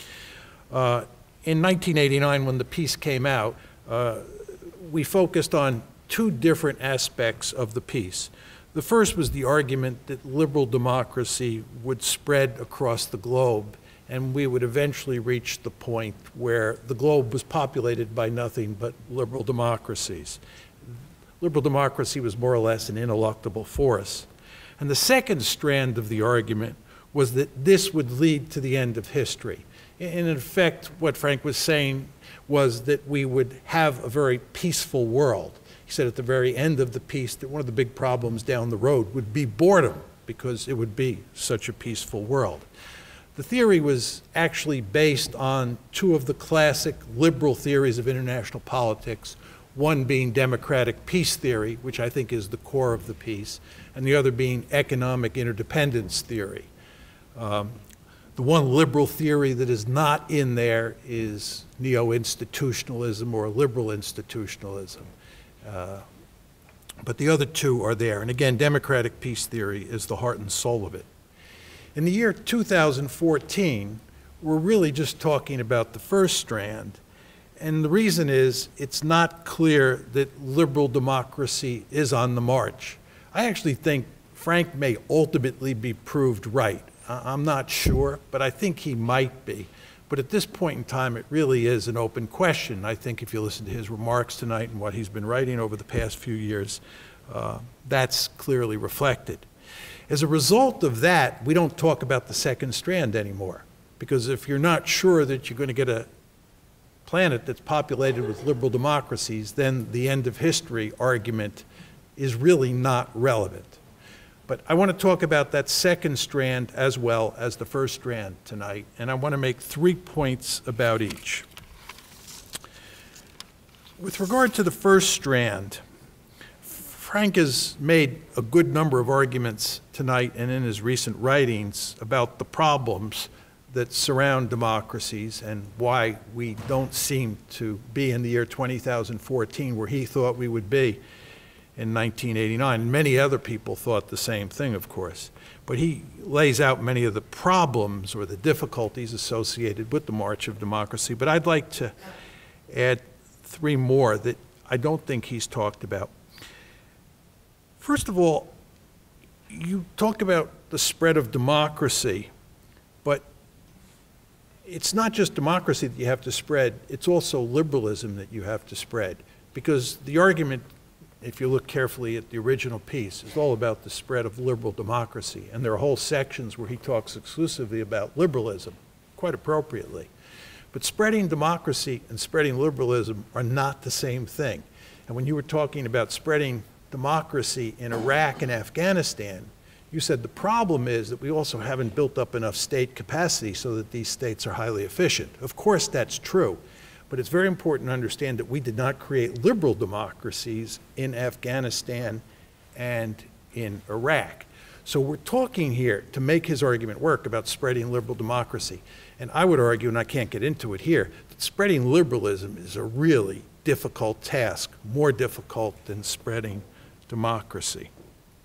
Uh, in nineteen eighty-nine, when the piece came out, uh, we focused on two different aspects of the piece. The first was the argument that liberal democracy would spread across the globe, and we would eventually reach the point where the globe was populated by nothing but liberal democracies. Liberal democracy was more or less an ineluctable force. And the second strand of the argument was that this would lead to the end of history. In effect, what Frank was saying was that we would have a very peaceful world. He said at the very end of the piece that one of the big problems down the road would be boredom, because it would be such a peaceful world. The theory was actually based on two of the classic liberal theories of international politics, one being democratic peace theory, which I think is the core of the piece, and the other being economic interdependence theory. Um, the one liberal theory that is not in there is neo-institutionalism or liberal institutionalism. Uh, but the other two are there. And again, democratic peace theory is the heart and soul of it. In the year two thousand fourteen, we're really just talking about the first strand. And the reason is it's not clear that liberal democracy is on the march. I actually think Frank may ultimately be proved right. I'm not sure, but I think he might be. But at this point in time, it really is an open question. I think if you listen to his remarks tonight and what he's been writing over the past few years, uh, that's clearly reflected. As a result of that, we don't talk about the second strand anymore. Because if you're not sure that you're going to get a planet that's populated with liberal democracies, then the end of history argument is really not relevant. But I want to talk about that second strand as well as the first strand tonight, and I want to make three points about each. With regard to the first strand, Frank has made a good number of arguments tonight and in his recent writings about the problems that surround democracies and why we don't seem to be in the year two thousand fourteen where he thought we would be in nineteen eighty-nine. And many other people thought the same thing, of course. But he lays out many of the problems or the difficulties associated with the march of democracy. But I'd like to add three more that I don't think he's talked about. First of all, you talk about the spread of democracy, but it's not just democracy that you have to spread, it's also liberalism that you have to spread. Because the argument, if you look carefully at the original piece, is all about the spread of liberal democracy. And there are whole sections where he talks exclusively about liberalism, quite appropriately. But spreading democracy and spreading liberalism are not the same thing. And when you were talking about spreading democracy in Iraq and Afghanistan, you said the problem is that we also haven't built up enough state capacity so that these states are highly efficient. Of course, that's true. But it's very important to understand that we did not create liberal democracies in Afghanistan and in Iraq. So we're talking here, to make his argument work, about spreading liberal democracy. And I would argue, and I can't get into it here, that spreading liberalism is a really difficult task, more difficult than spreading democracy.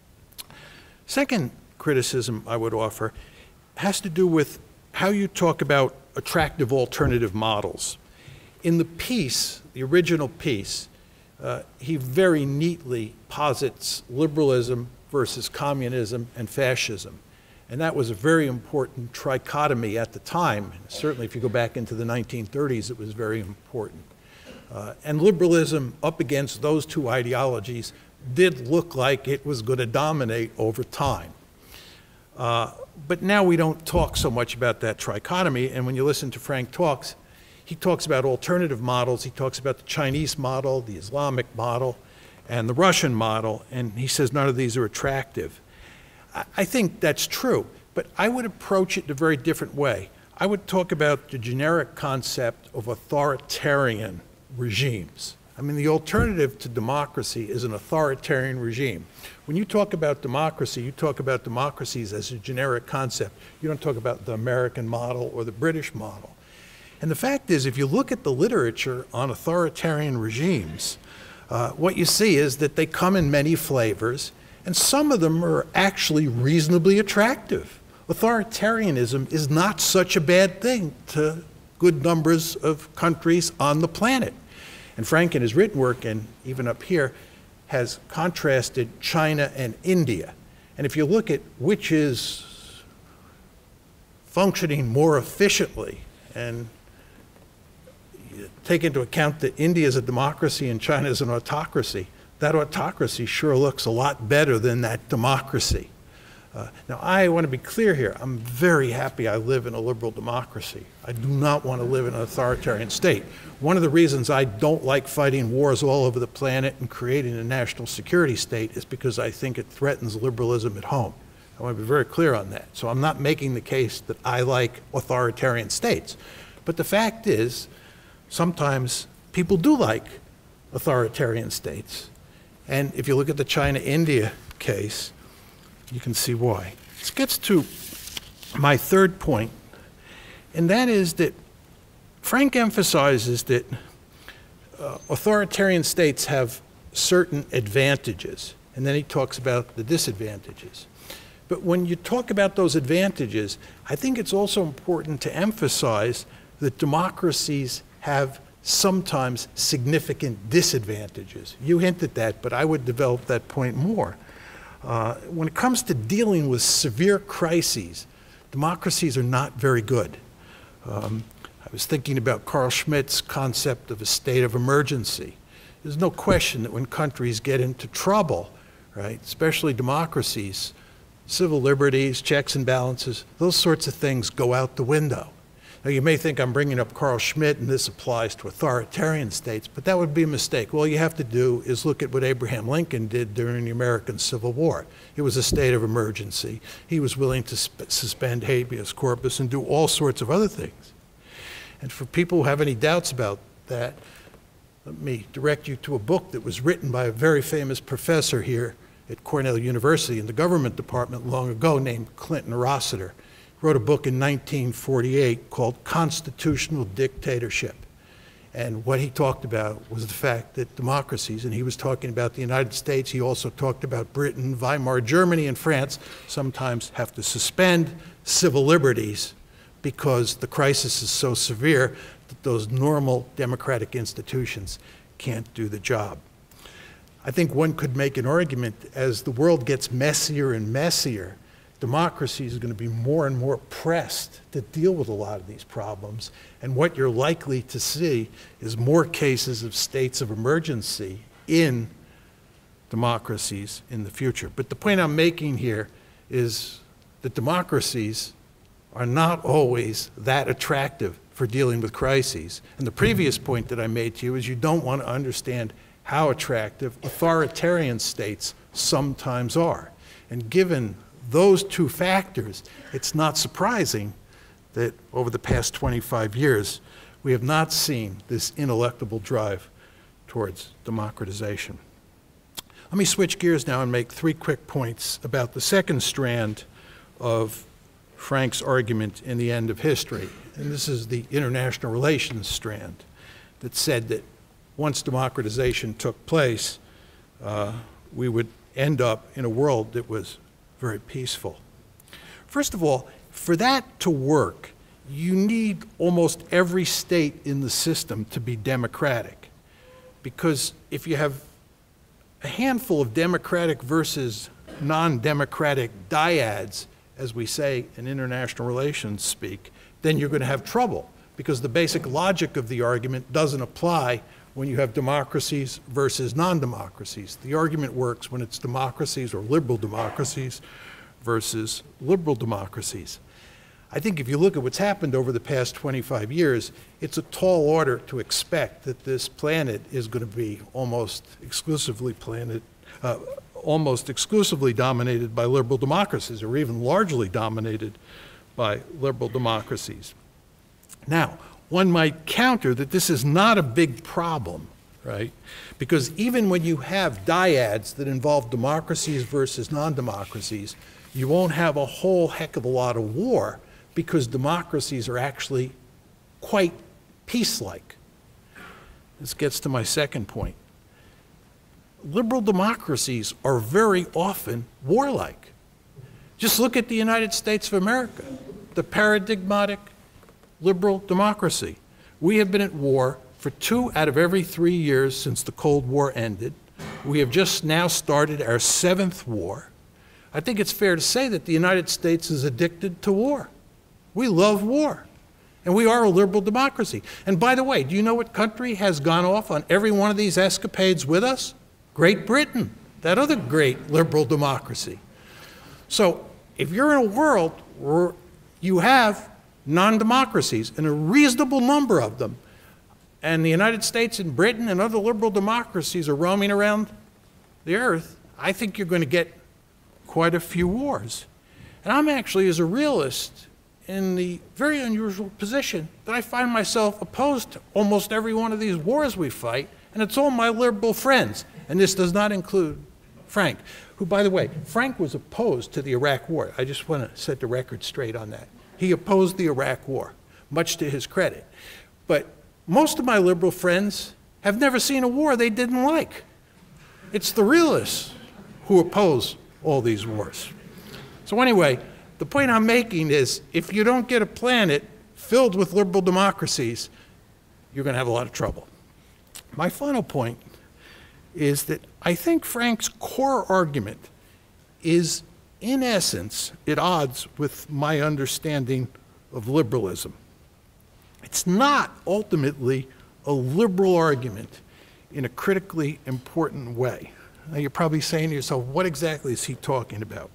Second criticism I would offer has to do with how you talk about attractive alternative models. In the piece, the original piece, uh, he very neatly posits liberalism versus communism and fascism. And that was a very important trichotomy at the time. Certainly if you go back into the nineteen thirties, it was very important. Uh, and liberalism up against those two ideologies did look like it was going to dominate over time. Uh, but now we don't talk so much about that trichotomy, and when you listen to Frank talks, he talks about alternative models. He talks about the Chinese model, the Islamic model, and the Russian model, and he says none of these are attractive. I, I think that's true, but I would approach it in a very different way. I would talk about the generic concept of authoritarian regimes. I mean, the alternative to democracy is an authoritarian regime. When you talk about democracy, you talk about democracies as a generic concept. You don't talk about the American model or the British model. And the fact is, if you look at the literature on authoritarian regimes, uh, what you see is that they come in many flavors, and some of them are actually reasonably attractive. Authoritarianism is not such a bad thing to good numbers of countries on the planet. And Frank, in his written work, and even up here, has contrasted China and India. And if you look at which is functioning more efficiently, and you take into account that India is a democracy and China is an autocracy, that autocracy sure looks a lot better than that democracy. Uh, now, I want to be clear here. I'm very happy I live in a liberal democracy. I do not want to live in an authoritarian state. One of the reasons I don't like fighting wars all over the planet and creating a national security state is because I think it threatens liberalism at home. I want to be very clear on that. So I'm not making the case that I like authoritarian states. But the fact is, sometimes people do like authoritarian states. And if you look at the China-India case, you can see why. This gets to my third point, and that is that Frank emphasizes that uh, authoritarian states have certain advantages, and then he talks about the disadvantages. But when you talk about those advantages, I think it's also important to emphasize that democracies have sometimes significant disadvantages. You hinted at that, but I would develop that point more. Uh, when it comes to dealing with severe crises, democracies are not very good. Um, I was thinking about Carl Schmitt's concept of a state of emergency. There's no question that when countries get into trouble, right, especially democracies, civil liberties, checks and balances, those sorts of things go out the window. Now, you may think I'm bringing up Carl Schmitt and this applies to authoritarian states, but that would be a mistake. All you have to do is look at what Abraham Lincoln did during the American Civil War. It was a state of emergency. He was willing to suspend habeas corpus and do all sorts of other things. And for people who have any doubts about that, let me direct you to a book that was written by a very famous professor here at Cornell University in the government department long ago named Clinton Rossiter. Wrote a book in nineteen forty-eight called Constitutional Dictatorship. And what he talked about was the fact that democracies, and he was talking about the United States, he also talked about Britain, Weimar Germany, and France, sometimes have to suspend civil liberties because the crisis is so severe that those normal democratic institutions can't do the job. I think one could make an argument as the world gets messier and messier, democracy is going to be more and more pressed to deal with a lot of these problems. And what you're likely to see is more cases of states of emergency in democracies in the future. But the point I'm making here is that democracies are not always that attractive for dealing with crises. And the previous point that I made to you is you don't want to understand how attractive authoritarian states sometimes are. And given those two factors, it's not surprising that over the past twenty-five years, we have not seen this ineluctable drive towards democratization. Let me switch gears now and make three quick points about the second strand of Frank's argument in The End of History. And this is the international relations strand that said that once democratization took place, uh, we would end up in a world that was very peaceful. First of all, for that to work, you need almost every state in the system to be democratic. Because if you have a handful of democratic versus non-democratic dyads, as we say in international relations speak, then you're going to have trouble, because the basic logic of the argument doesn't apply when you have democracies versus non-democracies. The argument works when it's democracies or liberal democracies versus liberal democracies. I think if you look at what's happened over the past twenty-five years, it's a tall order to expect that this planet is going to be almost exclusively planet, uh, almost exclusively dominated by liberal democracies, or even largely dominated by liberal democracies. Now, one might counter that this is not a big problem, right? Because even when you have dyads that involve democracies versus non-democracies, you won't have a whole heck of a lot of war, because democracies are actually quite peace-like. This gets to my second point. Liberal democracies are very often warlike. Just look at the United States of America, the paradigmatic liberal democracy. We have been at war for two out of every three years since the Cold War ended. We have just now started our seventh war. I think it's fair to say that the United States is addicted to war. We love war, and we are a liberal democracy. And by the way, do you know what country has gone off on every one of these escapades with us? Great Britain, that other great liberal democracy. So if you're in a world where you have non-democracies, and a reasonable number of them, and the United States and Britain and other liberal democracies are roaming around the earth, I think you're going to get quite a few wars. And I'm actually, as a realist, in the very unusual position that I find myself opposed to almost every one of these wars we fight, and it's all my liberal friends. And this does not include Frank, who, by the way, Frank was opposed to the Iraq War. I just want to set the record straight on that. He opposed the Iraq War, much to his credit. But most of my liberal friends have never seen a war they didn't like. It's the realists who oppose all these wars. So anyway, the point I'm making is, if you don't get a planet filled with liberal democracies, you're going to have a lot of trouble. My final point is that I think Frank's core argument is, in essence, at odds with my understanding of liberalism. It's not ultimately a liberal argument in a critically important way. Now, you're probably saying to yourself, what exactly is he talking about?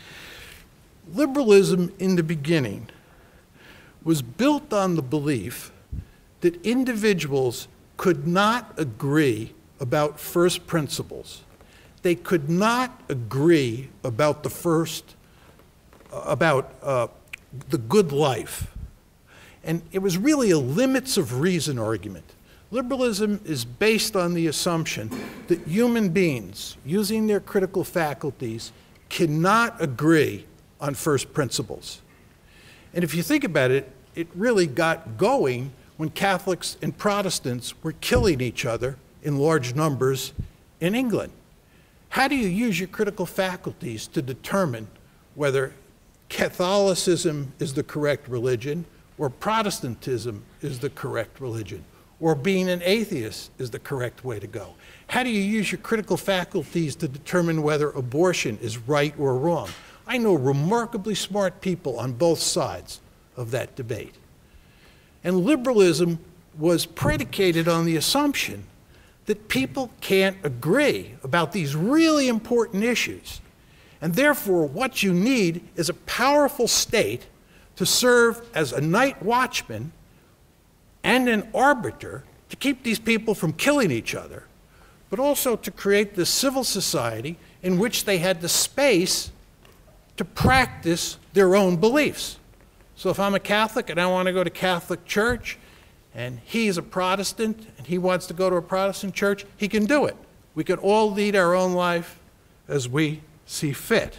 Liberalism in the beginning was built on the belief that individuals could not agree about first principles. They could not agree about the first, uh, about uh, the good life. And it was really a limits of reason argument. Liberalism is based on the assumption that human beings, using their critical faculties, cannot agree on first principles. And if you think about it, it really got going when Catholics and Protestants were killing each other in large numbers in England. How do you use your critical faculties to determine whether Catholicism is the correct religion, or Protestantism is the correct religion, or being an atheist is the correct way to go? How do you use your critical faculties to determine whether abortion is right or wrong? I know remarkably smart people on both sides of that debate. And liberalism was predicated on the assumption that people can't agree about these really important issues. And therefore, what you need is a powerful state to serve as a night watchman and an arbiter to keep these people from killing each other, but also to create this civil society in which they had the space to practice their own beliefs. So if I'm a Catholic and I want to go to Catholic church, and he's a Protestant and he wants to go to a Protestant church, he can do it. We can all lead our own life as we see fit.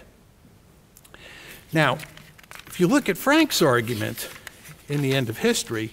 Now, if you look at Frank's argument in The End of History,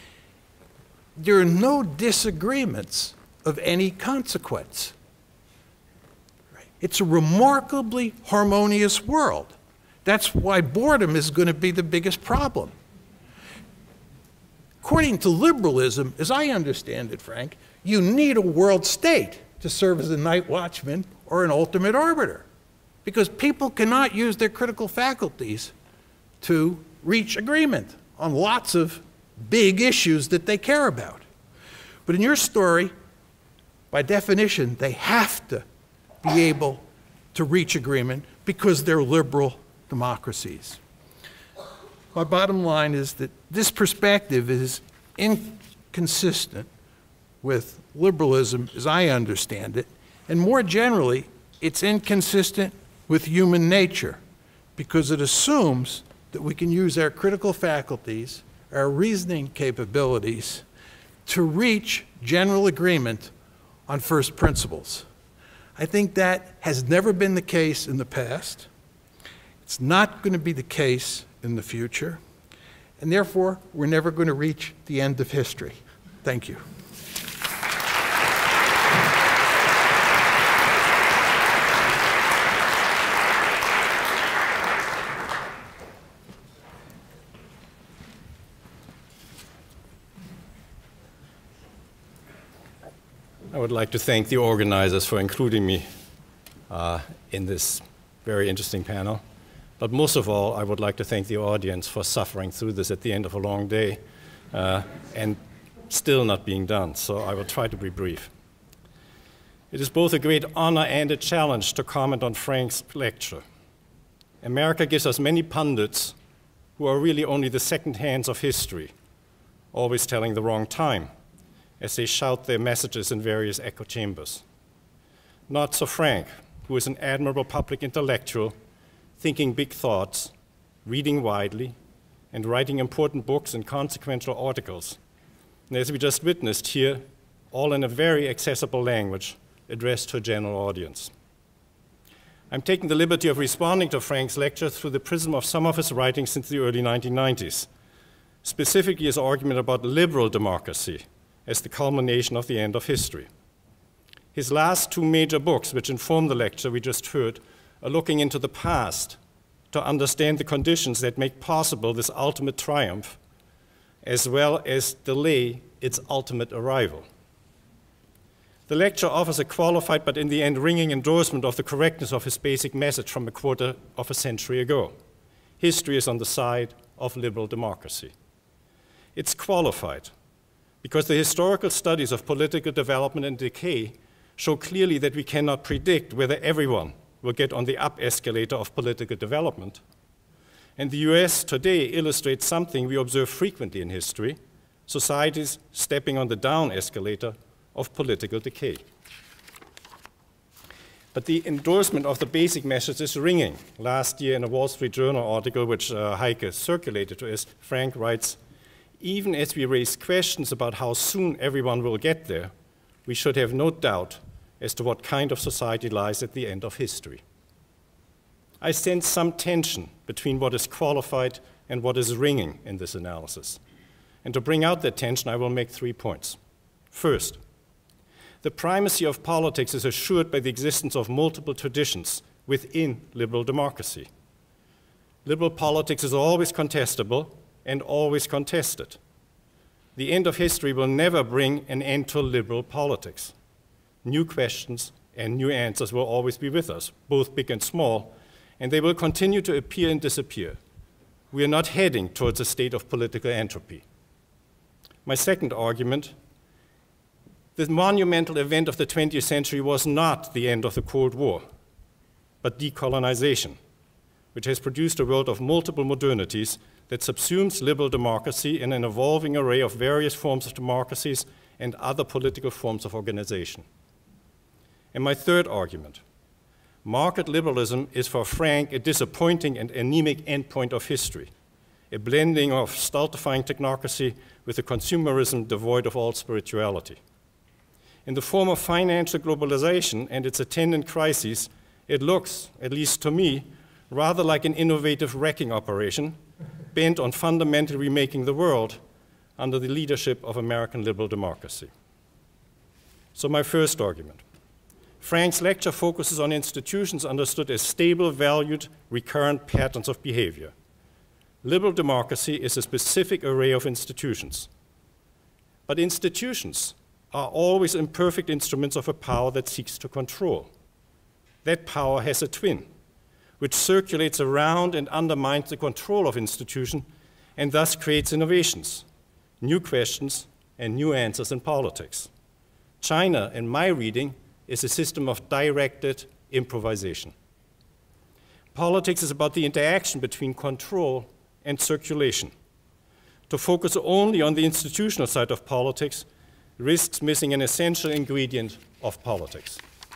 there are no disagreements of any consequence. Right? It's a remarkably harmonious world. That's why boredom is going to be the biggest problem. According to liberalism, as I understand it, Frank, you need a world state to serve as a night watchman or an ultimate arbiter, because people cannot use their critical faculties to reach agreement on lots of big issues that they care about. But in your story, by definition, they have to be able to reach agreement because they're liberal democracies. My bottom line is that this perspective is inconsistent with liberalism as I understand it, and more generally, it's inconsistent with human nature because it assumes that we can use our critical faculties, our reasoning capabilities, to reach general agreement on first principles. I think that has never been the case in the past. It's not going to be the case in the future, and therefore, we're never going to reach the end of history. Thank you. I would like to thank the organizers for including me uh, in this very interesting panel. But most of all, I would like to thank the audience for suffering through this at the end of a long day uh, and still not being done. So I will try to be brief. It is both a great honor and a challenge to comment on Frank's lecture. America gives us many pundits who are really only the second hands of history, always telling the wrong time, as they shout their messages in various echo chambers. Not so Frank, who is an admirable public intellectual, thinking big thoughts, reading widely, and writing important books and consequential articles. And as we just witnessed here, all in a very accessible language addressed to a general audience. I'm taking the liberty of responding to Frank's lecture through the prism of some of his writings since the early nineteen nineties, specifically his argument about liberal democracy as the culmination of the end of history. His last two major books, which inform the lecture we just heard, are looking into the past to understand the conditions that make possible this ultimate triumph, as well as delay its ultimate arrival. The lecture offers a qualified but in the end ringing endorsement of the correctness of his basic message from a quarter of a century ago. History is on the side of liberal democracy. It's qualified because the historical studies of political development and decay show clearly that we cannot predict whether everyone will get on the up escalator of political development. And the U S today illustrates something we observe frequently in history, societies stepping on the down escalator of political decay. But the endorsement of the basic message is ringing. Last year in a Wall Street Journal article, which uh, Heike circulated to us, Frank writes, even as we raise questions about how soon everyone will get there, we should have no doubt as to what kind of society lies at the end of history. I sense some tension between what is qualified and what is ringing in this analysis. And to bring out that tension, I will make three points. First, the primacy of politics is assured by the existence of multiple traditions within liberal democracy. Liberal politics is always contestable and always contested. The end of history will never bring an end to liberal politics. New questions and new answers will always be with us, both big and small, and they will continue to appear and disappear. We are not heading towards a state of political entropy. My second argument, the monumental event of the twentieth century was not the end of the Cold War, but decolonization, which has produced a world of multiple modernities that subsumes liberal democracy in an evolving array of various forms of democracies and other political forms of organization. And my third argument, market liberalism is for Frank a disappointing and anemic endpoint of history, a blending of stultifying technocracy with a consumerism devoid of all spirituality. In the form of financial globalization and its attendant crises, it looks, at least to me, rather like an innovative wrecking operation bent on fundamentally remaking the world under the leadership of American liberal democracy. So my first argument. Frank's lecture focuses on institutions understood as stable, valued, recurrent patterns of behavior. Liberal democracy is a specific array of institutions. But institutions are always imperfect instruments of a power that seeks to control. That power has a twin, which circulates around and undermines the control of institutions and thus creates innovations, new questions, and new answers in politics. China, in my reading, is a system of directed improvisation. Politics is about the interaction between control and circulation. To focus only on the institutional side of politics risks missing an essential ingredient of politics.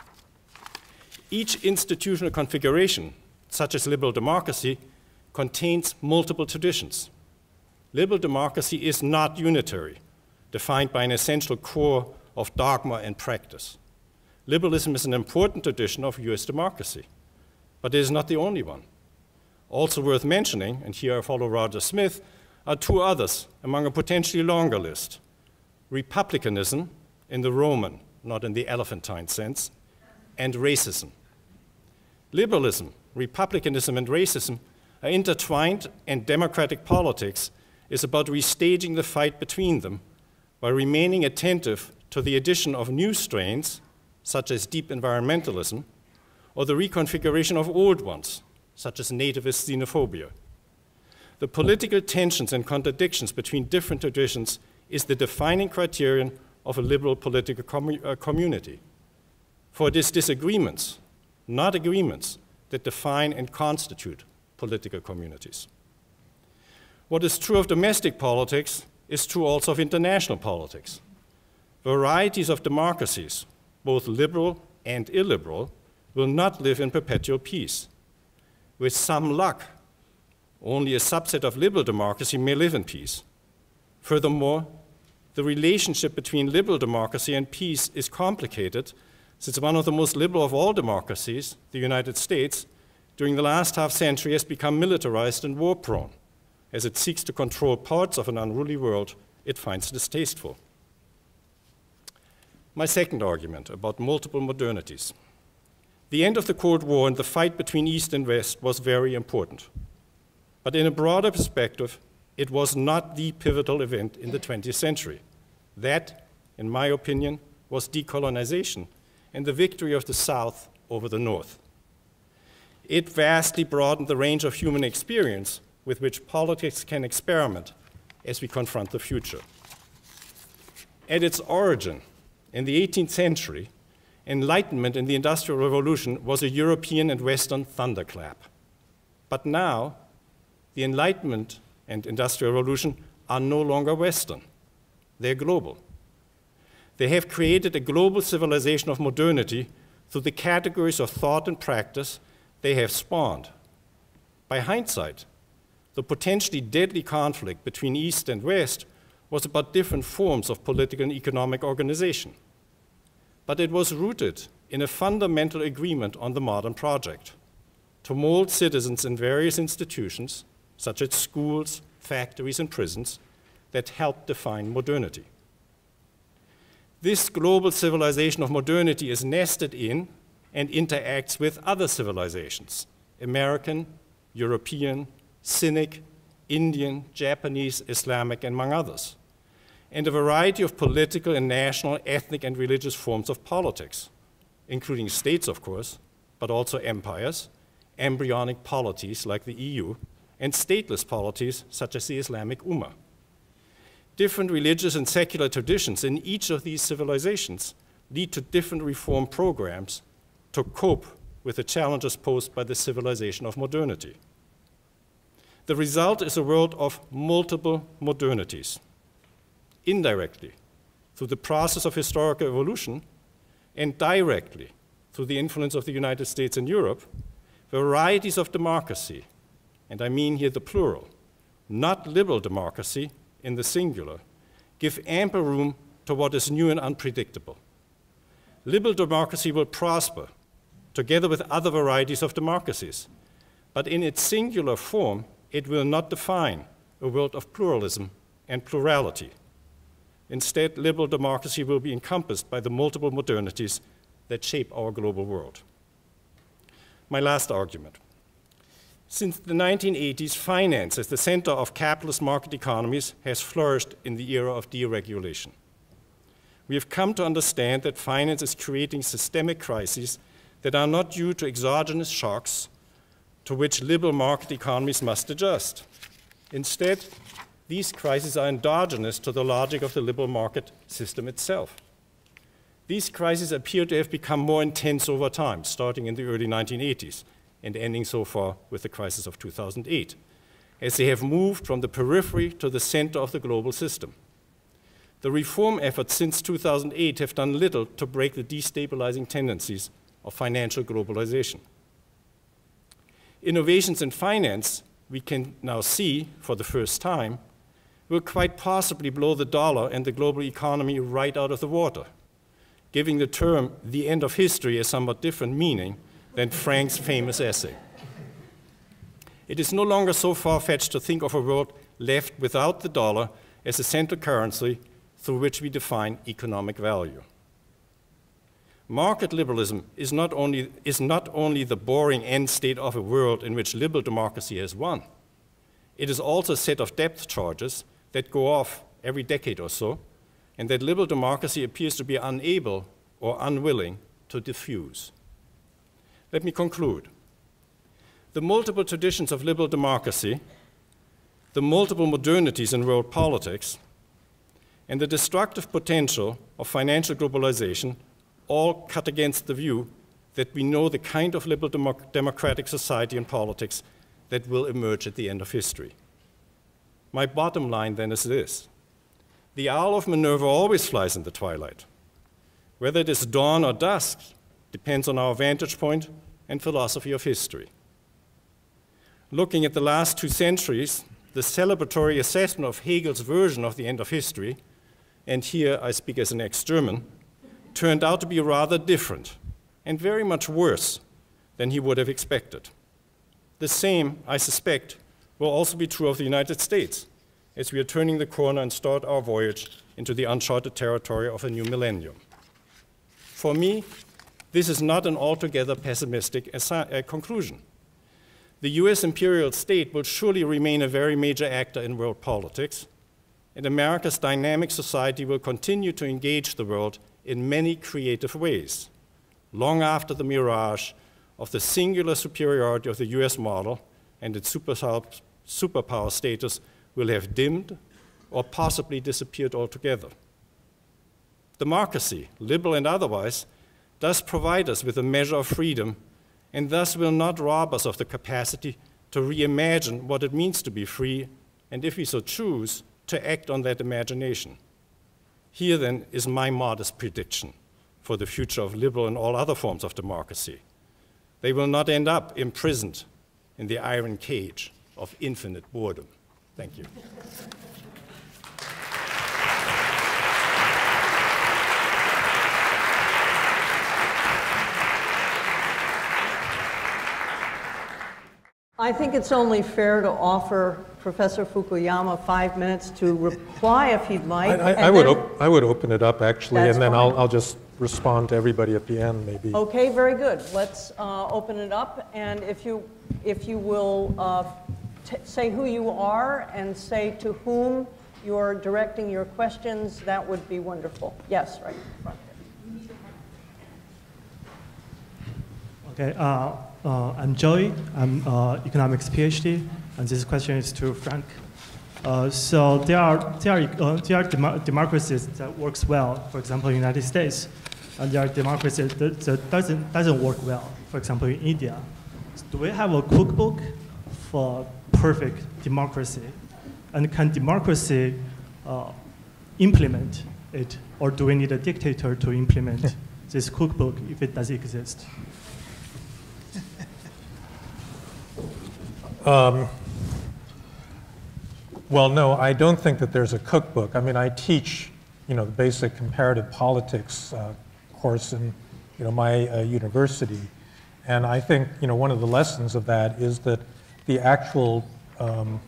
Each institutional configuration, such as liberal democracy, contains multiple traditions. Liberal democracy is not unitary, defined by an essential core of dogma and practice. Liberalism is an important tradition of U S democracy, but it is not the only one. Also worth mentioning, and here I follow Roger Smith, are two others among a potentially longer list. Republicanism, in the Roman, not in the elephantine sense, and racism. Liberalism, republicanism, and racism are intertwined, and democratic politics is about restaging the fight between them by remaining attentive to the addition of new strains, such as deep environmentalism, or the reconfiguration of old ones, such as nativist xenophobia. The political tensions and contradictions between different traditions is the defining criterion of a liberal political commu uh, community. For it is disagreements, not agreements, that define and constitute political communities. What is true of domestic politics is true also of international politics. Varieties of democracies, both liberal and illiberal, will not live in perpetual peace. With some luck, only a subset of liberal democracy may live in peace. Furthermore, the relationship between liberal democracy and peace is complicated, since one of the most liberal of all democracies, the United States, during the last half century has become militarized and war-prone, as it seeks to control parts of an unruly world it finds distasteful. My second argument about multiple modernities. The end of the Cold War and the fight between East and West was very important. But in a broader perspective, it was not the pivotal event in the twentieth century. That, in my opinion, was decolonization and the victory of the South over the North. It vastly broadened the range of human experience with which politics can experiment as we confront the future. At its origin, in the eighteenth century, Enlightenment in the Industrial Revolution was a European and Western thunderclap. But now, the Enlightenment and Industrial Revolution are no longer Western. They're global. They have created a global civilization of modernity through the categories of thought and practice they have spawned. By hindsight, the potentially deadly conflict between East and West was about different forms of political and economic organization. But it was rooted in a fundamental agreement on the modern project to mold citizens in various institutions, such as schools, factories, and prisons, that help define modernity. This global civilization of modernity is nested in and interacts with other civilizations: American, European, Cynic, Indian, Japanese, Islamic, and among others, and a variety of political and national, ethnic, and religious forms of politics, including states, of course, but also empires, embryonic polities like the E U, and stateless polities such as the Islamic Ummah. Different religious and secular traditions in each of these civilizations lead to different reform programs to cope with the challenges posed by the civilization of modernity. The result is a world of multiple modernities. Indirectly, through the process of historical evolution, and directly, through the influence of the United States and Europe, varieties of democracy, and I mean here the plural, not liberal democracy in the singular, give ample room to what is new and unpredictable. Liberal democracy will prosper, together with other varieties of democracies, but in its singular form, it will not define a world of pluralism and plurality. Instead, liberal democracy will be encompassed by the multiple modernities that shape our global world. My last argument. Since the nineteen eighties, finance as the center of capitalist market economies has flourished in the era of deregulation. We have come to understand that finance is creating systemic crises that are not due to exogenous shocks to which liberal market economies must adjust. Instead, these crises are endogenous to the logic of the liberal market system itself. These crises appear to have become more intense over time, starting in the early nineteen eighties and ending so far with the crisis of two thousand eight, as they have moved from the periphery to the center of the global system. The reform efforts since two thousand eight have done little to break the destabilizing tendencies of financial globalization. Innovations in finance, we can now see for the first time, will quite possibly blow the dollar and the global economy right out of the water, giving the term the end of history a somewhat different meaning than Frank's famous essay. It is no longer so far-fetched to think of a world left without the dollar as a central currency through which we define economic value. Market liberalism is not only, is not only the boring end state of a world in which liberal democracy has won, it is also a set of depth charges that go off every decade or so, and that liberal democracy appears to be unable or unwilling to diffuse. Let me conclude. The multiple traditions of liberal democracy, the multiple modernities in world politics, and the destructive potential of financial globalization all cut against the view that we know the kind of liberal democ democratic society and politics that will emerge at the end of history. My bottom line then is this. The owl of Minerva always flies in the twilight. Whether it is dawn or dusk depends on our vantage point and philosophy of history. Looking at the last two centuries, the celebratory assessment of Hegel's version of the end of history, and here I speak as an ex-German, turned out to be rather different and very much worse than he would have expected. The same, I suspect, will also be true of the United States as we are turning the corner and start our voyage into the uncharted territory of a new millennium. For me, this is not an altogether pessimistic uh, conclusion. The U S imperial state will surely remain a very major actor in world politics, and America's dynamic society will continue to engage the world in many creative ways, long after the mirage of the singular superiority of the U S model and its superpower, superpower status will have dimmed or possibly disappeared altogether. Democracy, liberal and otherwise, does provide us with a measure of freedom and thus will not rob us of the capacity to reimagine what it means to be free and, if we so choose, to act on that imagination. Here, then, is my modest prediction for the future of liberal and all other forms of democracy. They will not end up imprisoned in the iron cage of infinite boredom. Thank you. I think it's only fair to offer Professor Fukuyama five minutes to reply if he'd like. I, I, I, would, op I would open it up, actually, and then I'll, I'll just respond to everybody at the end, maybe. Okay, very good. Let's uh, open it up, and if you, if you will uh, t say who you are and say to whom you're directing your questions, that would be wonderful. Yes, right in front here. Okay. Uh, Uh, I'm Joey. I'm uh, economics PhD, and this question is to Frank. Uh, so there are there are uh, there are dem democracies that works well. For example, in the United States, and there are democracies that, that doesn't doesn't work well. For example, in India. So do we have a cookbook for perfect democracy? And can democracy uh, implement it, or do we need a dictator to implement this cookbook if it does exist? Um, well, no, I don't think that there's a cookbook. I mean, I teach, you know, the basic comparative politics uh, course in, you know, my uh, university, and I think, you know, one of the lessons of that is that the actual um,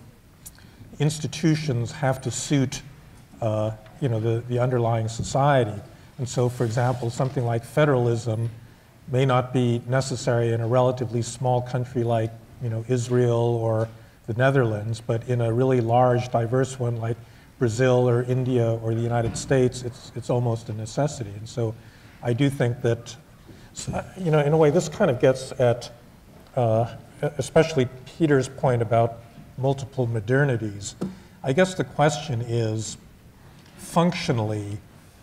institutions have to suit, uh, you know, the, the underlying society. And so, for example, something like federalism may not be necessary in a relatively small country like, you know, Israel or the Netherlands, but in a really large, diverse one like Brazil or India or the United States, it's, it's almost a necessity. And so I do think that, you know, in a way, this kind of gets at, uh, especially Peter's point about multiple modernities. I guess the question is, functionally,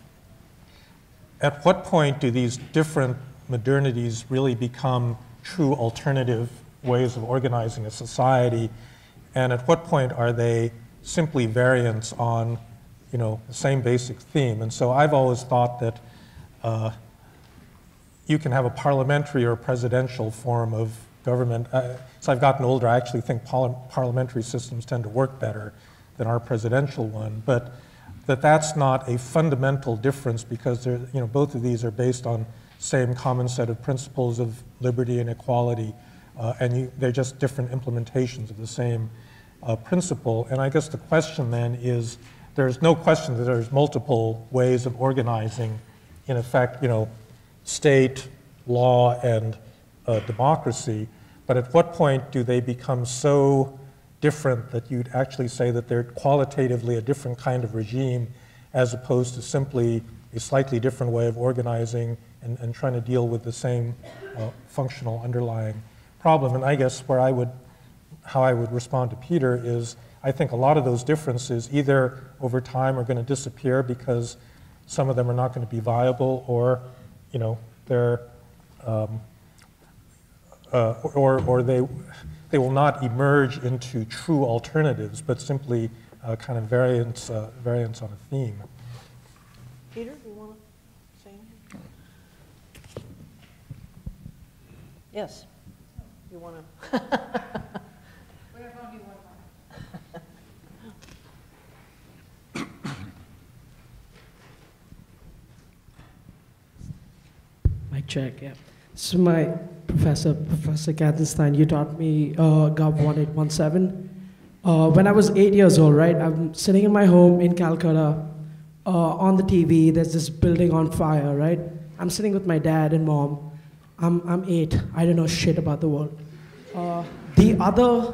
at what point do these different modernities really become true alternative ways of organizing a society, and at what point are they simply variants on, you know, the same basic theme? And so I've always thought that uh, you can have a parliamentary or presidential form of government. Uh, as I've gotten older, I actually think parliamentary systems tend to work better than our presidential one, but that that's not a fundamental difference, because they're, you know, both of these are based on same common set of principles of liberty and equality, uh, and you, they're just different implementations of the same uh, principle. And I guess the question then is, there's no question that there's multiple ways of organizing, in effect, you know, state, law, and uh, democracy, but at what point do they become so different that you'd actually say that they're qualitatively a different kind of regime, as opposed to simply a slightly different way of organizing and, and trying to deal with the same uh, functional underlying problem? And I guess where I would, how I would respond to Peter is, I think a lot of those differences either over time are going to disappear because some of them are not going to be viable, or, you know, they're, um, uh, or, or they, they will not emerge into true alternatives, but simply uh, kind of variants, uh, variants on a theme. Peter, do you want to say anything? Yes. You want to? We have only one Mic check, yeah. So my professor, Professor Katzenstein, you taught me uh, Gov one eight one seven. Uh, when I was eight years old, right, I'm sitting in my home in Calcutta, uh, on the T V, there's this building on fire, right? I'm sitting with my dad and mom. I'm, I'm eight, I don't know shit about the world. Uh, the other,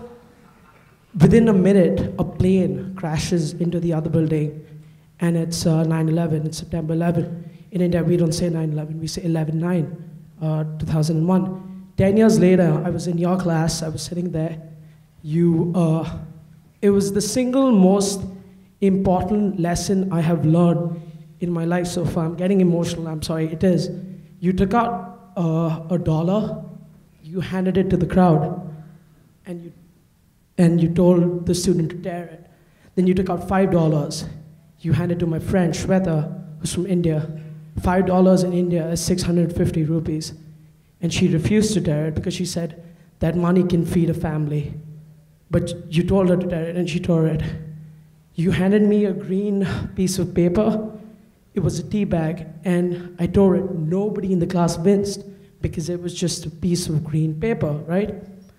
within a minute, a plane crashes into the other building, and it's uh, nine eleven, it's September eleventh. In India, we don't say nine eleven, we say eleven nine, uh, two thousand one. Ten years later, I was in your class, I was sitting there. You, uh, it was the single most important lesson I have learned in my life so far. I'm getting emotional, I'm sorry, it is. You took out uh, a dollar, you handed it to the crowd, and you, and you told the student to tear it. Then you took out five dollars, you handed it to my friend, Shweta, who's from India. Five dollars in India is six hundred fifty rupees. And she refused to tear it because she said that money can feed a family. But you told her to tear it and she tore it. You handed me a green piece of paper. It was a tea bag and I tore it. Nobody in the class winced because it was just a piece of green paper, right?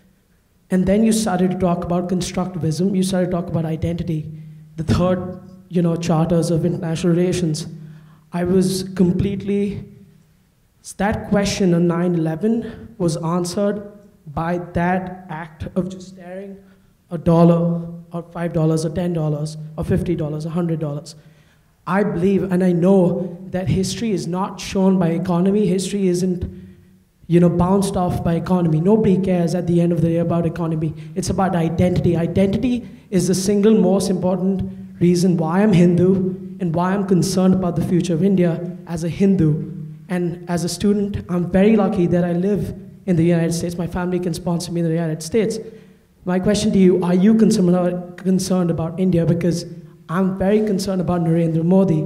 And then you started to talk about constructivism. You started to talk about identity, the third, you know, charters of international relations. I was completely, that question on nine eleven was answered by that act of just staring a dollar or five dollars or ten dollars or fifty dollars or one hundred dollars. I believe and I know that history is not shown by economy. History isn't, you know, bounced off by economy. Nobody cares at the end of the day about economy. It's about identity. Identity is the single most important reason why I'm Hindu and why I'm concerned about the future of India as a Hindu. And as a student, I'm very lucky that I live in the United States. My family can sponsor me in the United States. My question to you, are you concerned about, concerned about India? Because I'm very concerned about Narendra Modi.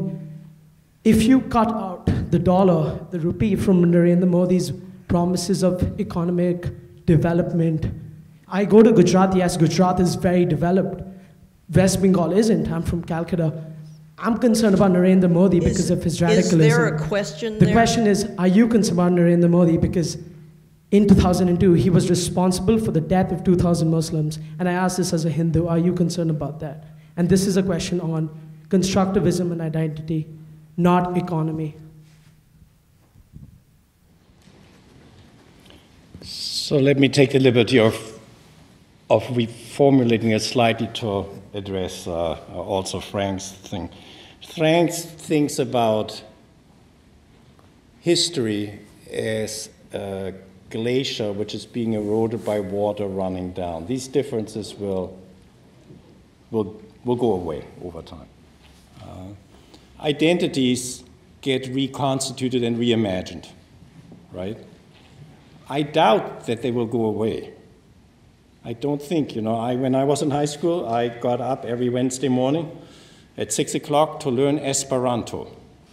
If you cut out the dollar, the rupee from Narendra Modi's promises of economic development, I go to Gujarat, yes, Gujarat is very developed. West Bengal isn't, I'm from Calcutta. I'm concerned about Narendra Modi because is, of his radicalism. Is there a question The there? question is, are you concerned about Narendra Modi? Because in two thousand two, he was responsible for the death of two thousand Muslims. And I ask this as a Hindu, are you concerned about that? And this is a question on constructivism and identity, not economy. So let me take the liberty of, of reformulating it slightly to address uh, also Frank's thing. Frank thinks about history as a glacier which is being eroded by water running down. These differences will, will, will go away over time. Uh, identities get reconstituted and reimagined, right? I doubt that they will go away. I don't think, you know, I, when I was in high school, I got up every Wednesday morning at six o'clock to learn Esperanto.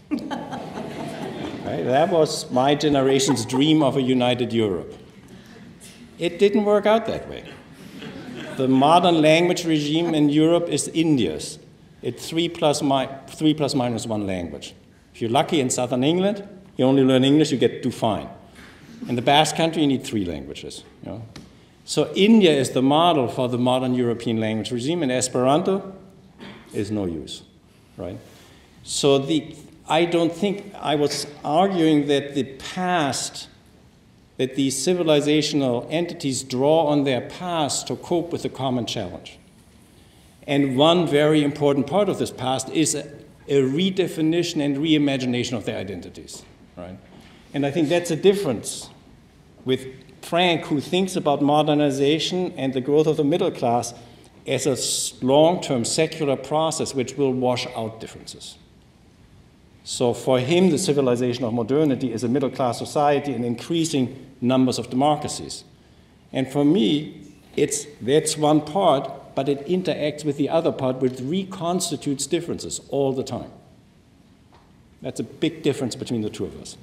Right? That was my generation's dream of a united Europe. It didn't work out that way. The modern language regime in Europe is India's. It's three plus, mi three plus minus one language. If you're lucky in southern England, you only learn English, you get do fine. In the Basque country, you need three languages. You know? So India is the model for the modern European language regime, and Esperanto is no use, right? So the, I don't think, I was arguing that the past, that these civilizational entities draw on their past to cope with a common challenge. And one very important part of this past is a, a redefinition and reimagination of their identities, right? And I think that's a difference with Frank, who thinks about modernization and the growth of the middle class as a long-term secular process which will wash out differences. So for him, the civilization of modernity is a middle-class society and increasing numbers of democracies. And for me, it's, that's one part, but it interacts with the other part, which reconstitutes differences all the time. That's a big difference between the two of us.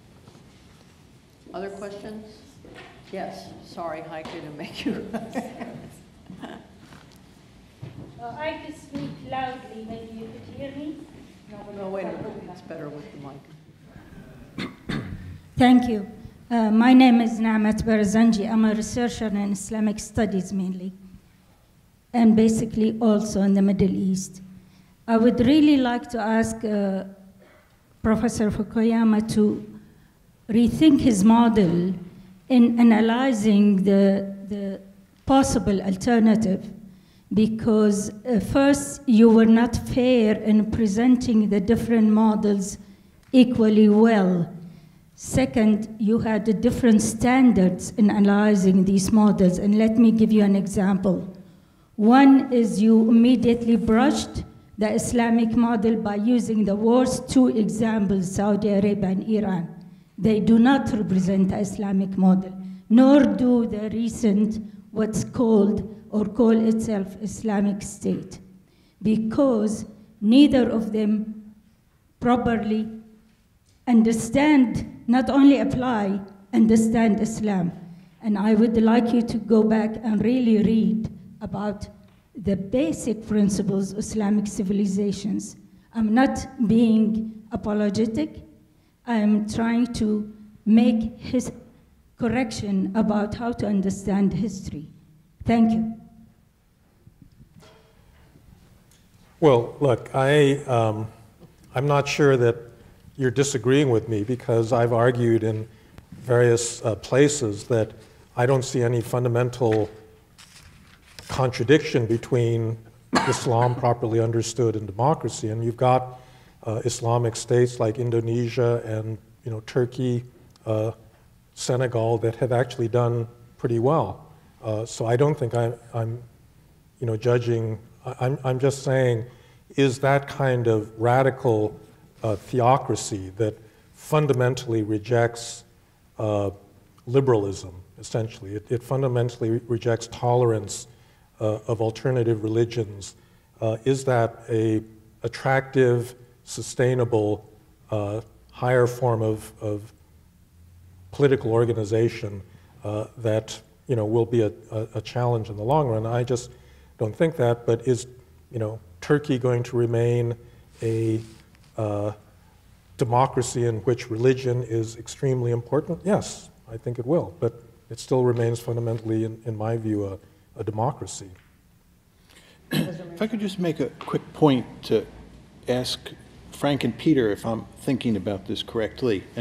Other questions? Yes. Sorry, Heike, to make you. uh, I could speak loudly. Maybe you could hear me. No, no, wait a minute. It's better with the mic. Thank you. Uh, my name is Naamat Barzanji. I'm a researcher in Islamic studies mainly, and basically also in the Middle East. I would really like to ask uh, Professor Fukuyama to rethink his model in analyzing the, the possible alternative, because uh, first, you were not fair in presenting the different models equally well. Second, you had the different standards in analyzing these models, and let me give you an example. One is you immediately brushed the Islamic model by using the worst two examples, Saudi Arabia and Iran. They do not represent the Islamic model, nor do the recent, what's called or call itself Islamic State, because neither of them properly understand, not only apply, understand Islam. And I would like you to go back and really read about the basic principles of Islamic civilizations. I'm not being apologetic. I'm trying to make his correction about how to understand history. Thank you. Well, look, I, um, I'm not sure that you're disagreeing with me, because I've argued in various uh, places that I don't see any fundamental contradiction between Islam properly understood and democracy. And you've got uh, Islamic states like Indonesia and you know, Turkey, uh, Senegal that have actually done pretty well. Uh, so I don't think I'm, I'm you know, judging. I'm, I'm just saying, is that kind of radical uh, theocracy that fundamentally rejects uh, liberalism, essentially. It, it fundamentally re rejects tolerance uh, of alternative religions. Uh, is that a attractive, sustainable, uh, higher form of, of political organization uh, that you know, will be a, a, a challenge in the long run? I just don't think that, but is you know, Turkey going to remain a uh, democracy in which religion is extremely important? Yes, I think it will, but it still remains fundamentally, in, in my view, a, a democracy. If I could just make a quick point to ask Frank and Peter if I'm thinking about this correctly, and it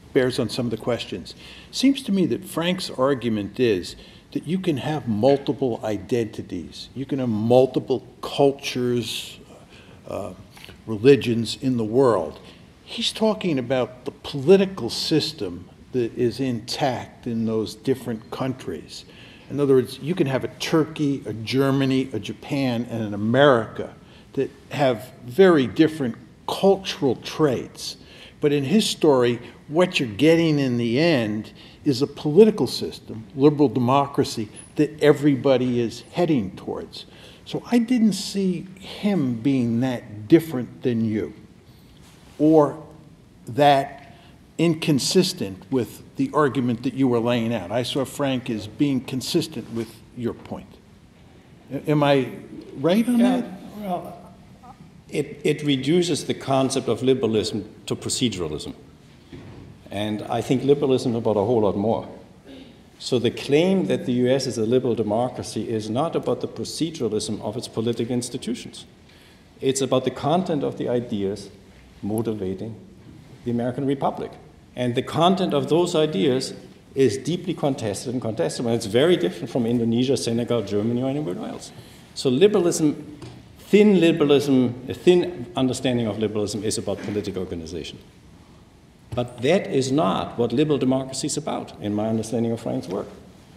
bears on some of the questions. Seems to me that Frank's argument is that you can have multiple identities. You can have multiple cultures, uh, religions in the world. He's talking about the political system that is intact in those different countries. In other words, you can have a Turkey, a Germany, a Japan, and an America that have very different cultural traits. But in his story, what you're getting in the end is a political system, liberal democracy, that everybody is heading towards. So I didn't see him being that different than you, or that inconsistent with the argument that you were laying out. I saw Frank as being consistent with your point. Am I right on yeah, that? Well, it, it reduces the concept of liberalism to proceduralism. And I think liberalism is about a whole lot more. So the claim that the U S is a liberal democracy is not about the proceduralism of its political institutions. It's about the content of the ideas motivating the American Republic. And the content of those ideas is deeply contested and contested, and it's very different from Indonesia, Senegal, Germany, or anywhere else. So liberalism, thin liberalism, a thin understanding of liberalism is about political organization. But that is not what liberal democracy is about, in my understanding of Frank's work.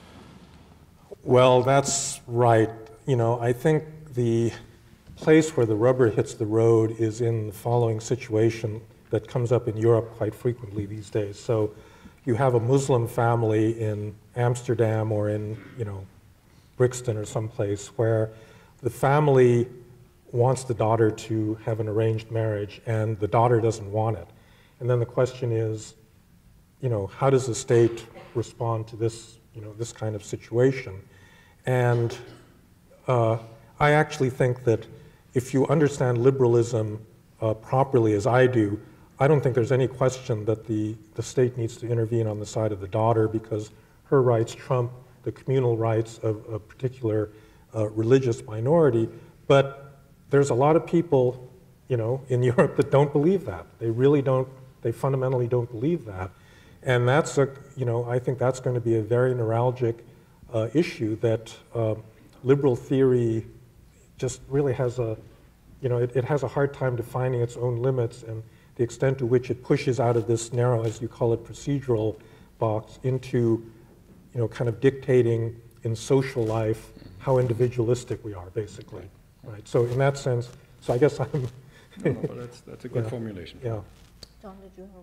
Well, that's right. You know, I think the place where the rubber hits the road is in the following situation that comes up in Europe quite frequently these days. So you have a Muslim family in Amsterdam or in, you know, Brixton or someplace where the family wants the daughter to have an arranged marriage and the daughter doesn't want it. And then the question is, you know, how does the state respond to this, you know, this kind of situation? And uh, I actually think that if you understand liberalism uh, properly, as I do, I don't think there's any question that the, the state needs to intervene on the side of the daughter because her rights trump the communal rights of a particular uh, religious minority. But there's a lot of people, you know, in Europe that don't believe that. They really don't, they fundamentally don't believe that. And that's a, you know, I think that's going to be a very neuralgic uh, issue that uh, liberal theory just really has a, you know, it, it has a hard time defining its own limits and the extent to which it pushes out of this narrow, as you call it, procedural box into, you know, kind of dictating in social life how individualistic we are, basically, right? So in that sense, so I guess I'm... no, no, but that's, that's a good yeah, formulation. Yeah. Don, did you have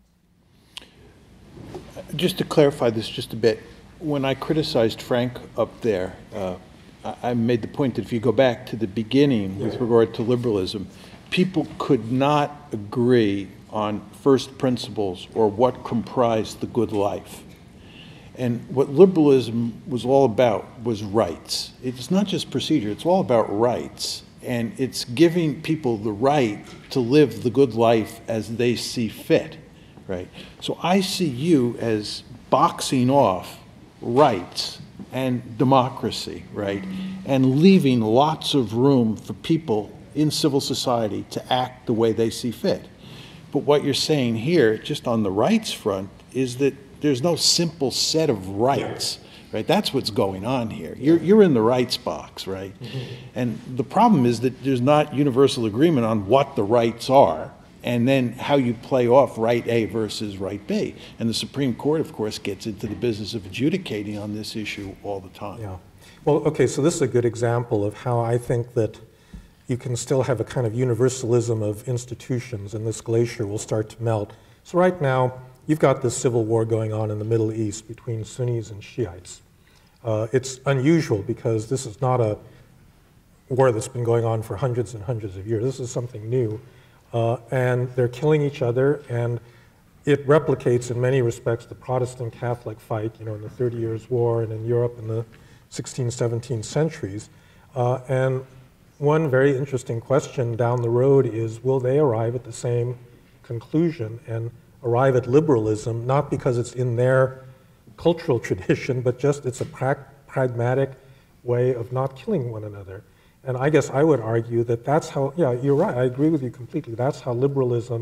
a response? Just to clarify this just a bit, when I criticized Frank up there, uh, I, I made the point that if you go back to the beginning with regard to liberalism, people could not agree on first principles or what comprised the good life. And what liberalism was all about was rights. It's not just procedure, it's all about rights. And it's giving people the right to live the good life as they see fit, right? So I see you as boxing off rights and democracy, right? And leaving lots of room for people in civil society to act the way they see fit. But what you're saying here, just on the rights front, is that there's no simple set of rights, right? That's what's going on here. You're, you're in the rights box, right? Mm-hmm. And the problem is that there's not universal agreement on what the rights are and then how you play off right A versus right B. And the Supreme Court, of course, gets into the business of adjudicating on this issue all the time. Yeah. Well, okay, so this is a good example of how I think that you can still have a kind of universalism of institutions, and this glacier will start to melt. So right now, you've got this civil war going on in the Middle East between Sunnis and Shiites. Uh, it's unusual because this is not a war that's been going on for hundreds and hundreds of years. This is something new. Uh, and they're killing each other, and it replicates in many respects the Protestant-Catholic fight, you know, in the Thirty Years' War and in Europe in the sixteenth, seventeenth centuries. Uh, and one very interesting question down the road is, will they arrive at the same conclusion and arrive at liberalism, not because it's in their cultural tradition, but just it's a pra pragmatic way of not killing one another. And I guess I would argue that that's how, yeah, you're right, I agree with you completely. That's how liberalism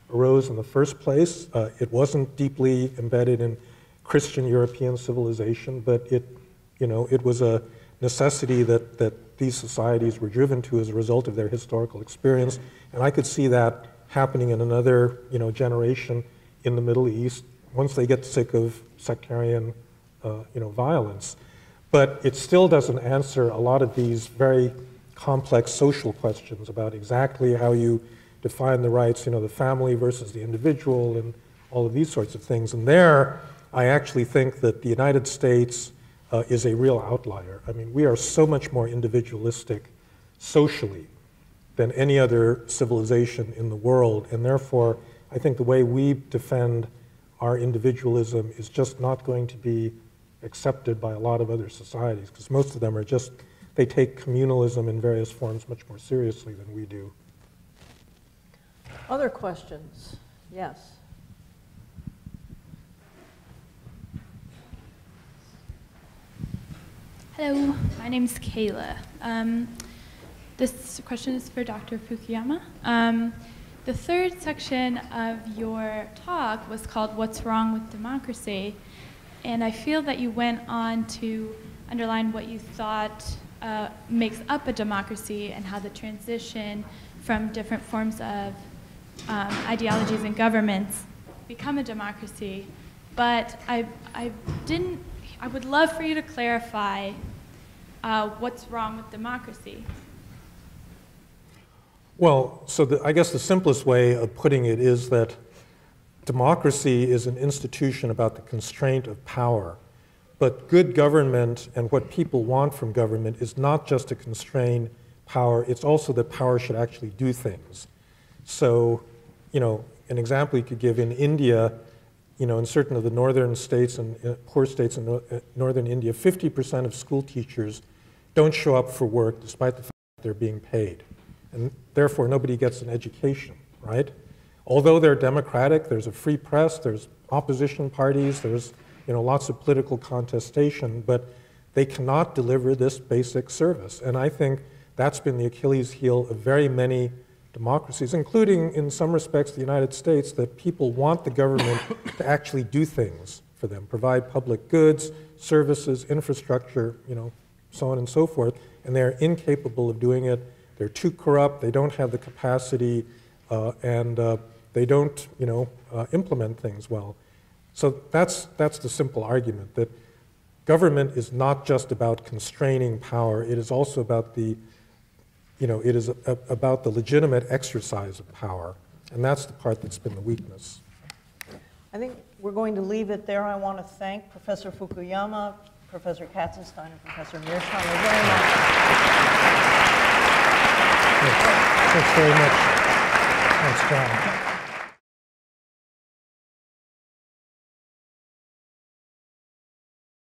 arose in the first place. Uh, it wasn't deeply embedded in Christian European civilization, but it, you know, it was a necessity that, that these societies were driven to as a result of their historical experience. And I could see that happening in another, you know, generation in the Middle East once they get sick of sectarian, uh, you know, violence. But it still doesn't answer a lot of these very complex social questions about exactly how you define the rights, you know, the family versus the individual and all of these sorts of things. And there, I actually think that the United States uh, is a real outlier. I mean, we are so much more individualistic socially than any other civilization in the world. And therefore, I think the way we defend our individualism is just not going to be accepted by a lot of other societies, because most of them are just, they take communalism in various forms much more seriously than we do. Other questions? Yes. Hello, my name's Kayla. Um, this question is for Doctor Fukuyama. Um, the third section of your talk was called What's Wrong with Democracy? And I feel that you went on to underline what you thought uh, makes up a democracy and how the transition from different forms of um, ideologies and governments become a democracy. But I, I didn't, I would love for you to clarify uh, what's wrong with democracy. Well, so the, I guess the simplest way of putting it is that democracy is an institution about the constraint of power. But good government and what people want from government is not just to constrain power, it's also that power should actually do things. So, you know, an example you could give in India, you know, in certain of the northern states and uh, poor states in no, uh, northern India, fifty percent of school teachers don't show up for work despite the fact that they're being paid. And therefore, nobody gets an education, right? Although they're democratic, there's a free press, there's opposition parties, there's, you know, lots of political contestation, but they cannot deliver this basic service. And I think that's been the Achilles heel of very many democracies, including in some respects the United States, that people want the government to actually do things for them, provide public goods, services, infrastructure, you know, so on and so forth, and they're incapable of doing it. They're too corrupt, they don't have the capacity, uh, and uh, they don't, you know, uh, implement things well. So that's, that's the simple argument, that government is not just about constraining power, it is also about the, you know, it is a, a, about the legitimate exercise of power, and that's the part that's been the weakness. I think we're going to leave it there. I want to thank Professor Fukuyama, Professor Katzenstein, and Professor Mearsheimer very much. Thanks very much. Thanks, John.